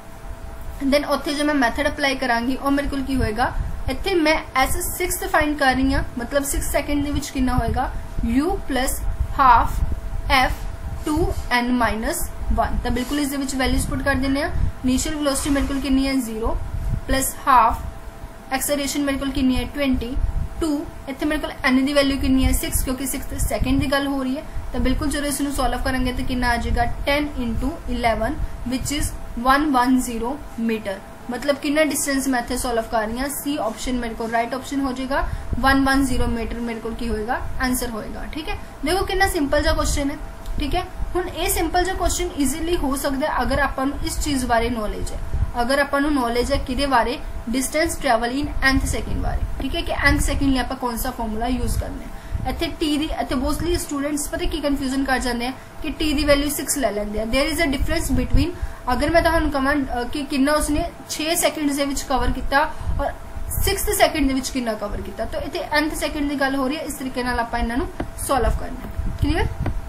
है। देन उत्थे जो मैं मैथड अप्लाई करांगी और मेरे को की होएगा, इत्थे मैं एस सिक्स्थ फाइंड कर रही हूं, मतलब सिक्स सेकंड दे विच कितना होएगा u plus half f two n minus one. तो बिल्कुल इस वैल्यूज पुट कर देने। इनिशियल वेलोसिटी मेरे को कितनी है जीरो प्लस हाफ एक्सेलरेशन मेरे को कितनी है ट्वेंटी टू, इतने मेरे को एन की वैल्यू कितनी है सिक्स, क्योंकि सिक्स सेकंड की गल हो रही है। तो बिल्कुल जो इसमें सॉल्व करेंगे तो कितना आ जाएगा ten into eleven which is one one zero metre. मतलब कितना डिस्टेंस मैं इतने सॉल्व कर रही हूँ, सी ऑप्शन मेरे को राइट ऑप्शन हो जाएगा, वन वन जीरो मीटर मेरे को की होएगा आंसर होएगा। ठीक है, देखो कितना सिंपल जा क्वेश्चन है। ठीक है, हुण ये सिंपल जो क्वेश्चन इजीली हो सकता है अगर आपां इस चीज बारे नॉलेज है, अगर आपां नॉलेज है किदे बारे, distance travel in nth second बारे। ठीक है, कि nth सेकंड लिए आपां कौन सा फॉर्मूला यूज करना है। इत्थे टी दी इत्थे मोस्टली स्टूडेंट्स पता की कंफ्यूजन कर जाते हैं कि टी दी वैल्यू सिक्स ले लेंदे हैं। There is a difference between, अगर मैं तुहानूं कहां कि कितना उसने छे सेकंड दे विच कवर किया और सिक्स्थ सेकंड दे विच कितना कवर किया, तो इत्थे nth सेकंड की गल हो रही है। इस तरीके नाल आपां इन्हां नूं सॉल्व करना है। क्लीयर।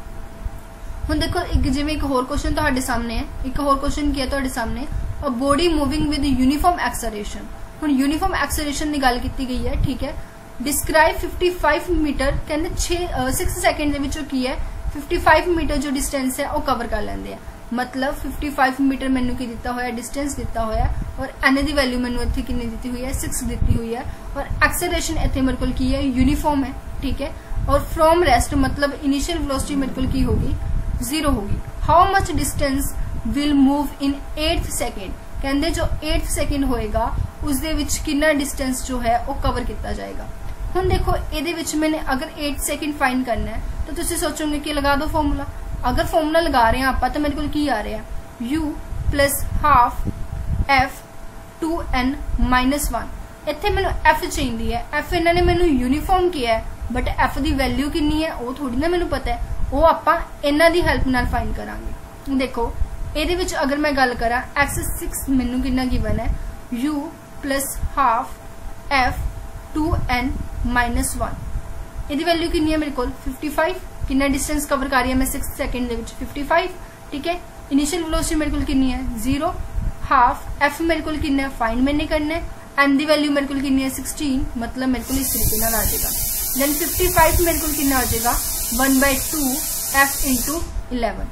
हुण देखो एक जिवें एक होर क्वेश्चन तुहाडे सामने है, एक होर क्वेश्चन किया तुहाडे सामने, a body moving with uniform acceleration. हुण यूनिफॉर्म एक्सेलरेशन की गल की गई है। ठीक है, डिस्क्राइब फिफ्टी फाइव मीटर, कहते छे सिक्स सेकंड दे विचों की है फिफ्टी फाइव मीटर जो डिस्टेंस है वो कवर कर लेंदे हैं। मतलब फिफ्टी फाइव मीटर मैनू की दिता होया, डिस्टेंस दिता होया, और एन की वैल्यू मैनू इत्थे कितनी दी हुई है सिक्स दी हुई है, और एक्सेलरेशन इत्थे मेरे को की है यूनिफॉर्म है। ठीक है, और फ्रॉम रेस्ट मतलब इनिशियल वेलोसिटी मेरे को की होगी जीरो होगी। How much distance will move in eighth second, कहते जो एट्थ सेकेंड होएगा उस दे विच कितना डिस्टेंस जो है वो कवर किया जाएगा। हुण देखो ये मैंने अगर एट सेकेंड फाइंड करना है तो तुम सोचोगे कि लगा दो फॉर्मूला। अगर फॉर्मूला लगा रहे हैं आप तो मेरे को की आ रहा है u plus half f two n minus one. इतने मैंने एफ चाहिए है, एफ इन्होंने मैंने यूनीफॉर्म किया है, बट एफ की वैल्यू कितनी है वो थोड़ी ना मैंने पता है, वो आप इन्हों की हेल्प नाल फाइंड करांगे। देखो ये अगर मैं गल करा एक्स सिक्स मैनू कितना गिवन है u plus half f two n minus one. ਇਹਦੀ वैल्यू कितनी है मेरे को पचपन। कितना डिस्टेंस कवर कर रही है मैं सिक्स सेकंड ਦੇ ਵਿੱਚ पचपन। ठीक है, इनिशियल वेलोसिटी मेरे को कितनी है जीरो। हाफ एफ मेरे को कितना है फाइंड मैंने करना है। एन दी वैल्यू मेरे को कितनी है सोलह, मतलब मेरे को इस तरीके नाल आ जाएगा। देन पचपन मेरे को कितना आ जाएगा one by two f into eleven.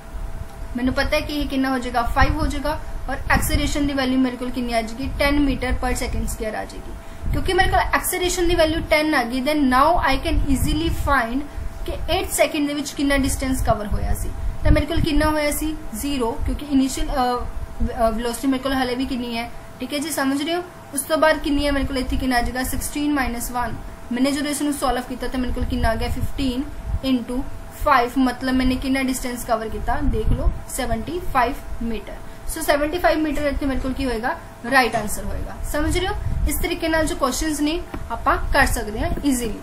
मैंने पता है कि ये कितना हो जाएगा फाइव हो जाएगा। और एक्सेलरेशन की वैल्यू मेरे को कितनी आ जाएगी ten metre per second square आ जाएगी। क्योंकि मेरे को एक्सेलरेशन की वैल्यू टेन आ गई, then now I can easily find कि एट सेकंड ਦੇ ਵਿੱਚ ਕਿੰਨਾ डिस्टेंस कवर ਹੋਇਆ ਸੀ। ਤਾਂ ਮੇਰੇ ਕੋਲ ਕਿੰਨਾ ਹੋਇਆ ਸੀ जीरो, क्योंकि इनिशियल वेलोसिटी मेरे को हले भी कितनी है। ठीक है जी, समझ रहे हो। उस तो बाद कितनी है मेरे को इतनी कितना आ जाएगा सिक्सटीन माइनस वन। मैंने जो इसमें सॉल्व किया तो मेरे को कितना आ गया फिफ्टीन इंटू फाइव, मतलब मैंने कितना डिस्टेंस कवर किया देख लो seventy five metre. So seventy five metre इतने मेरे को की होएगा राइट आंसर होएगा। समझ रहे हो। इस तरीके नाल जो क्वेश्चंस ने आपां कर सकते हैं इजीली।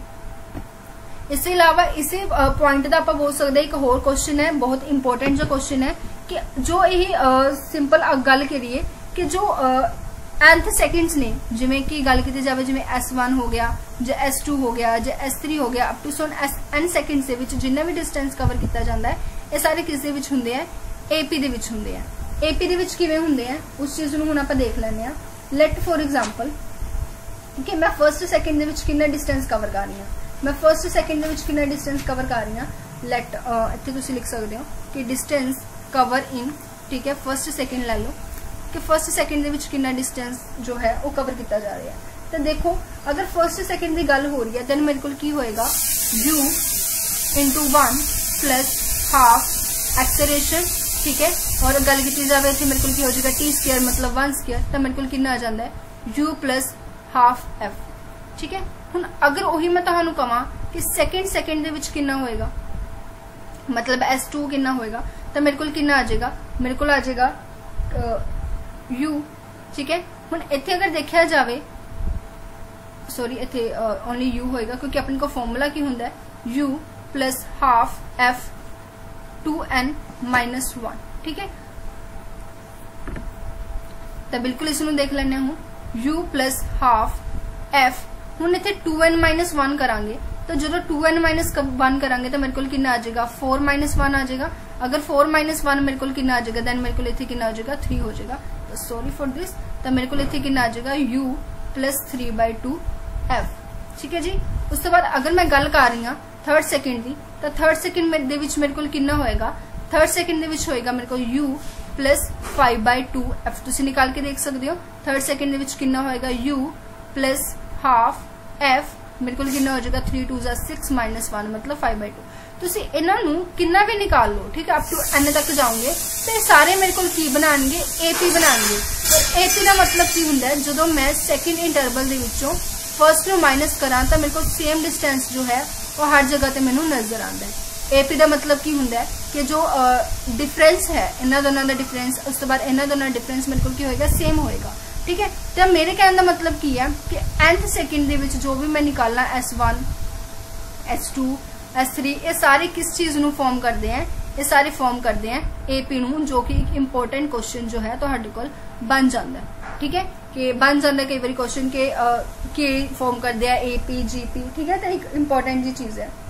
इसके अलावा इसी पॉइंट का आप बोल सकते एक होर क्वेश्चन है, बहुत इंपॉर्टेंट जो क्वेश्चन है कि जो यही सिंपल गल करिए कि जो nth सेकंड्स ने, जिमें कि गल की जाए जिमें एस वन हो गया जो एस टू हो गया जो एस थ्री हो गया अप टू सोन एस एन सेकंड्स दे विच जिन्ना भी डिस्टेंस कवर किया जाता है ये सारे किस दे विच हुंदे हैं एपी दे विच हुंदे हैं। एपी दे विच किवें हुंदे हैं उस चीज नूं हुण आपां देख लैंदे हां। लेट फॉर एग्जांपल कि मैं फर्स्ट सेकंड दे विच कितना डिस्टेंस कवर कर रही हूं, मैं फर्स्ट सेकंड दे विच कितना डिस्टेंस कवर कर रही हूं। लेट इत्थे तुसीं लिख सकदे हो कि डिस्टेंस कवर इन, ठीक है, फर्स्ट सेकंड ले लो कि फर्स्ट सेकंड दे विच कितना डिस्टेंस जो है वो कवर किया जा रहा है। तो देखो अगर फर्स्ट सेकंड की गल हो रही है दैन मेरे को की होएगा u into one plus half acceleration, ठीक है। और गल की जाए इतने मेरे को की हो जाएगा टी स्क्वायर मतलब वन स्क्वायर, तो मेरे को कितना आ जाता है u प्लस हाफ एफ, ठीक है। हुण अगर वही मैं तुहानू कहां कि सेकंड सेकंड दे विच कितना होएगा मतलब एस टू कितना होएगा, तो मेरे को कितना आ जाएगा, मेरे को आ जाएगा u, ठीक है। हुण इत्थे अगर देखा जाए सॉरी इत्थे ओनली u होएगा क्योंकि अपने को फॉर्मूला की हुंदा है u plus half f two n minus one, ठीक है। तो बिल्कुल इसनू देख लेने हूं u प्लस हाफ एफ। हुण इत्थे टू एन माइनस वन करांगे तो जो टू एन माइनस वन करांगे तो मेरे को कितना आ जाएगा फोर माइनस वन आ जाएगा। अगर फोर माइनस वन मेरे को कितना आ जाएगा दैन मेरे को इत्थे कितना आ जाएगा थ्री हो जाएगा। तो सॉरी फॉर दिस, तो मेरे को इत्थे कितना आ जाएगा u plus three by two f, ठीक है जी। उस तो बाद अगर मैं गल कर रही हूं थर्ड सेकंड की तो थर्ड सेकंड दे विच मेरे को कितना होएगा, थर्ड सेकंड दे विच होएगा मेरे को u plus five by two f. तुसीं निकाल के देख सकते हो थर्ड सेकंड दे विच कितना होएगा u प्लस हाफ एफ, मेरे को कितना हो जाएगा थ्री टू जा सिक्स माइनस वन मतलब फाइव बाय टू। तुसीं इन्हां नूं कितना भी निकाल लो, ठीक है, अप टू एन तक जाओगे तो सारे मेरे को की बनाएंगे एपी बनाएंगे। तो एपी का मतलब की हुंदा है जो मैं सेकंड इंटरवल दे विचों फर्स्ट नूं माइनस करा तो मेरे को सेम डिस्टेंस जो है वो हर जगह ते मैनूं नजर आता है। एपी का मतलब की हुंदा है कि जो डिफरेंस है इन्हां दोनों का डिफरेंस उस तो बाद इन्हां दोनों डिफरेंस मेरे को की होएगा सेम होएगा, ठीक है। तो मेरे कहने का मतलब की है कि nth सेकंड दे विच जो भी मैं निकालना s one s two s three ये सारे किस चीज नूं फॉर्म करते हैं, ये सारे फॉर्म करते हैं एपी नूं, जो कि एक इंपॉर्टेंट क्वेश्चन जो है तुहाडे कोल बन जाता है, ठीक है, कि बन जाता है कई बार क्वेश्चन के के फॉर्म करते हैं एपी जीपी, ठीक है। तो एक इंपॉर्टेंट जी चीज है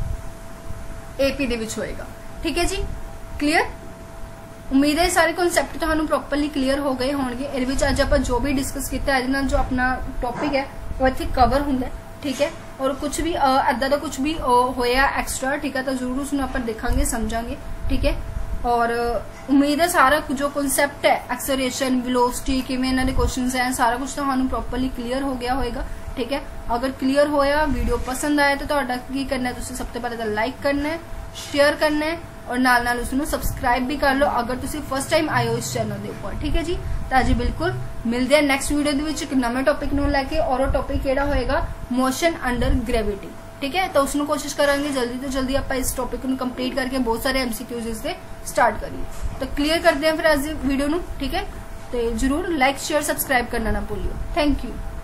एपी दे विच होएगा, ठीक है जी। क्लियर, उम्मीद है सारे कॉन्सैप्ट तुहानू प्रॉपरली क्लीयर हो गए होंगे। इहदे विच अज आपां जो भी डिस्कस किया इहदे नाल जो अपना टॉपिक है वो इत्थे कवर हुंदा है, ठीक है। और कुछ भी अद्दा दा कुछ भी होया एक्स्ट्रा, ठीक है, तो जरूर उसनू आपां देखांगे समझांगे, ठीक है। और उम्मीद है सारा जो कॉन्सैप्ट है एक्सेलरेशन वेलोसिटी किवें इन्हां दे क्वेश्चंस हैं सारा कुछ तुहानू प्रॉपरली क्लीयर हो गया होएगा, ठीक है। अगर क्लीयर होया वीडियो पसंद आया तो तुहाडा की करना है, तुसीं सब तो पहले लाइक करना है, शेयर करना है और नाल नाल उसनू सबसक्राइब भी कर लो अगर तुसीं फर्स्ट टाइम आए हो इस चैनल के ऊपर, ठीक है जी। तो जी बिल्कुल मिलते हैं नैक्सट वीडियो दे विच एक नवे टॉपिक नूं लैके, और वो टॉपिक किहड़ा होएगा मोशन अंडर ग्रेविटी, ठीक है। तो उसनू कोशिश करांगे जल्दी तो जल्दी आप इस टॉपिक नूं कंप्लीट करके बहुत सारे एमसीक्यूज इसके स्टार्ट करिए। तो क्लियर करते हैं फिर आज वीडियो नूं, ठीक है। तो जरूर लाइक शेयर सब्सक्राइब करना ना भूलियो। Thank you.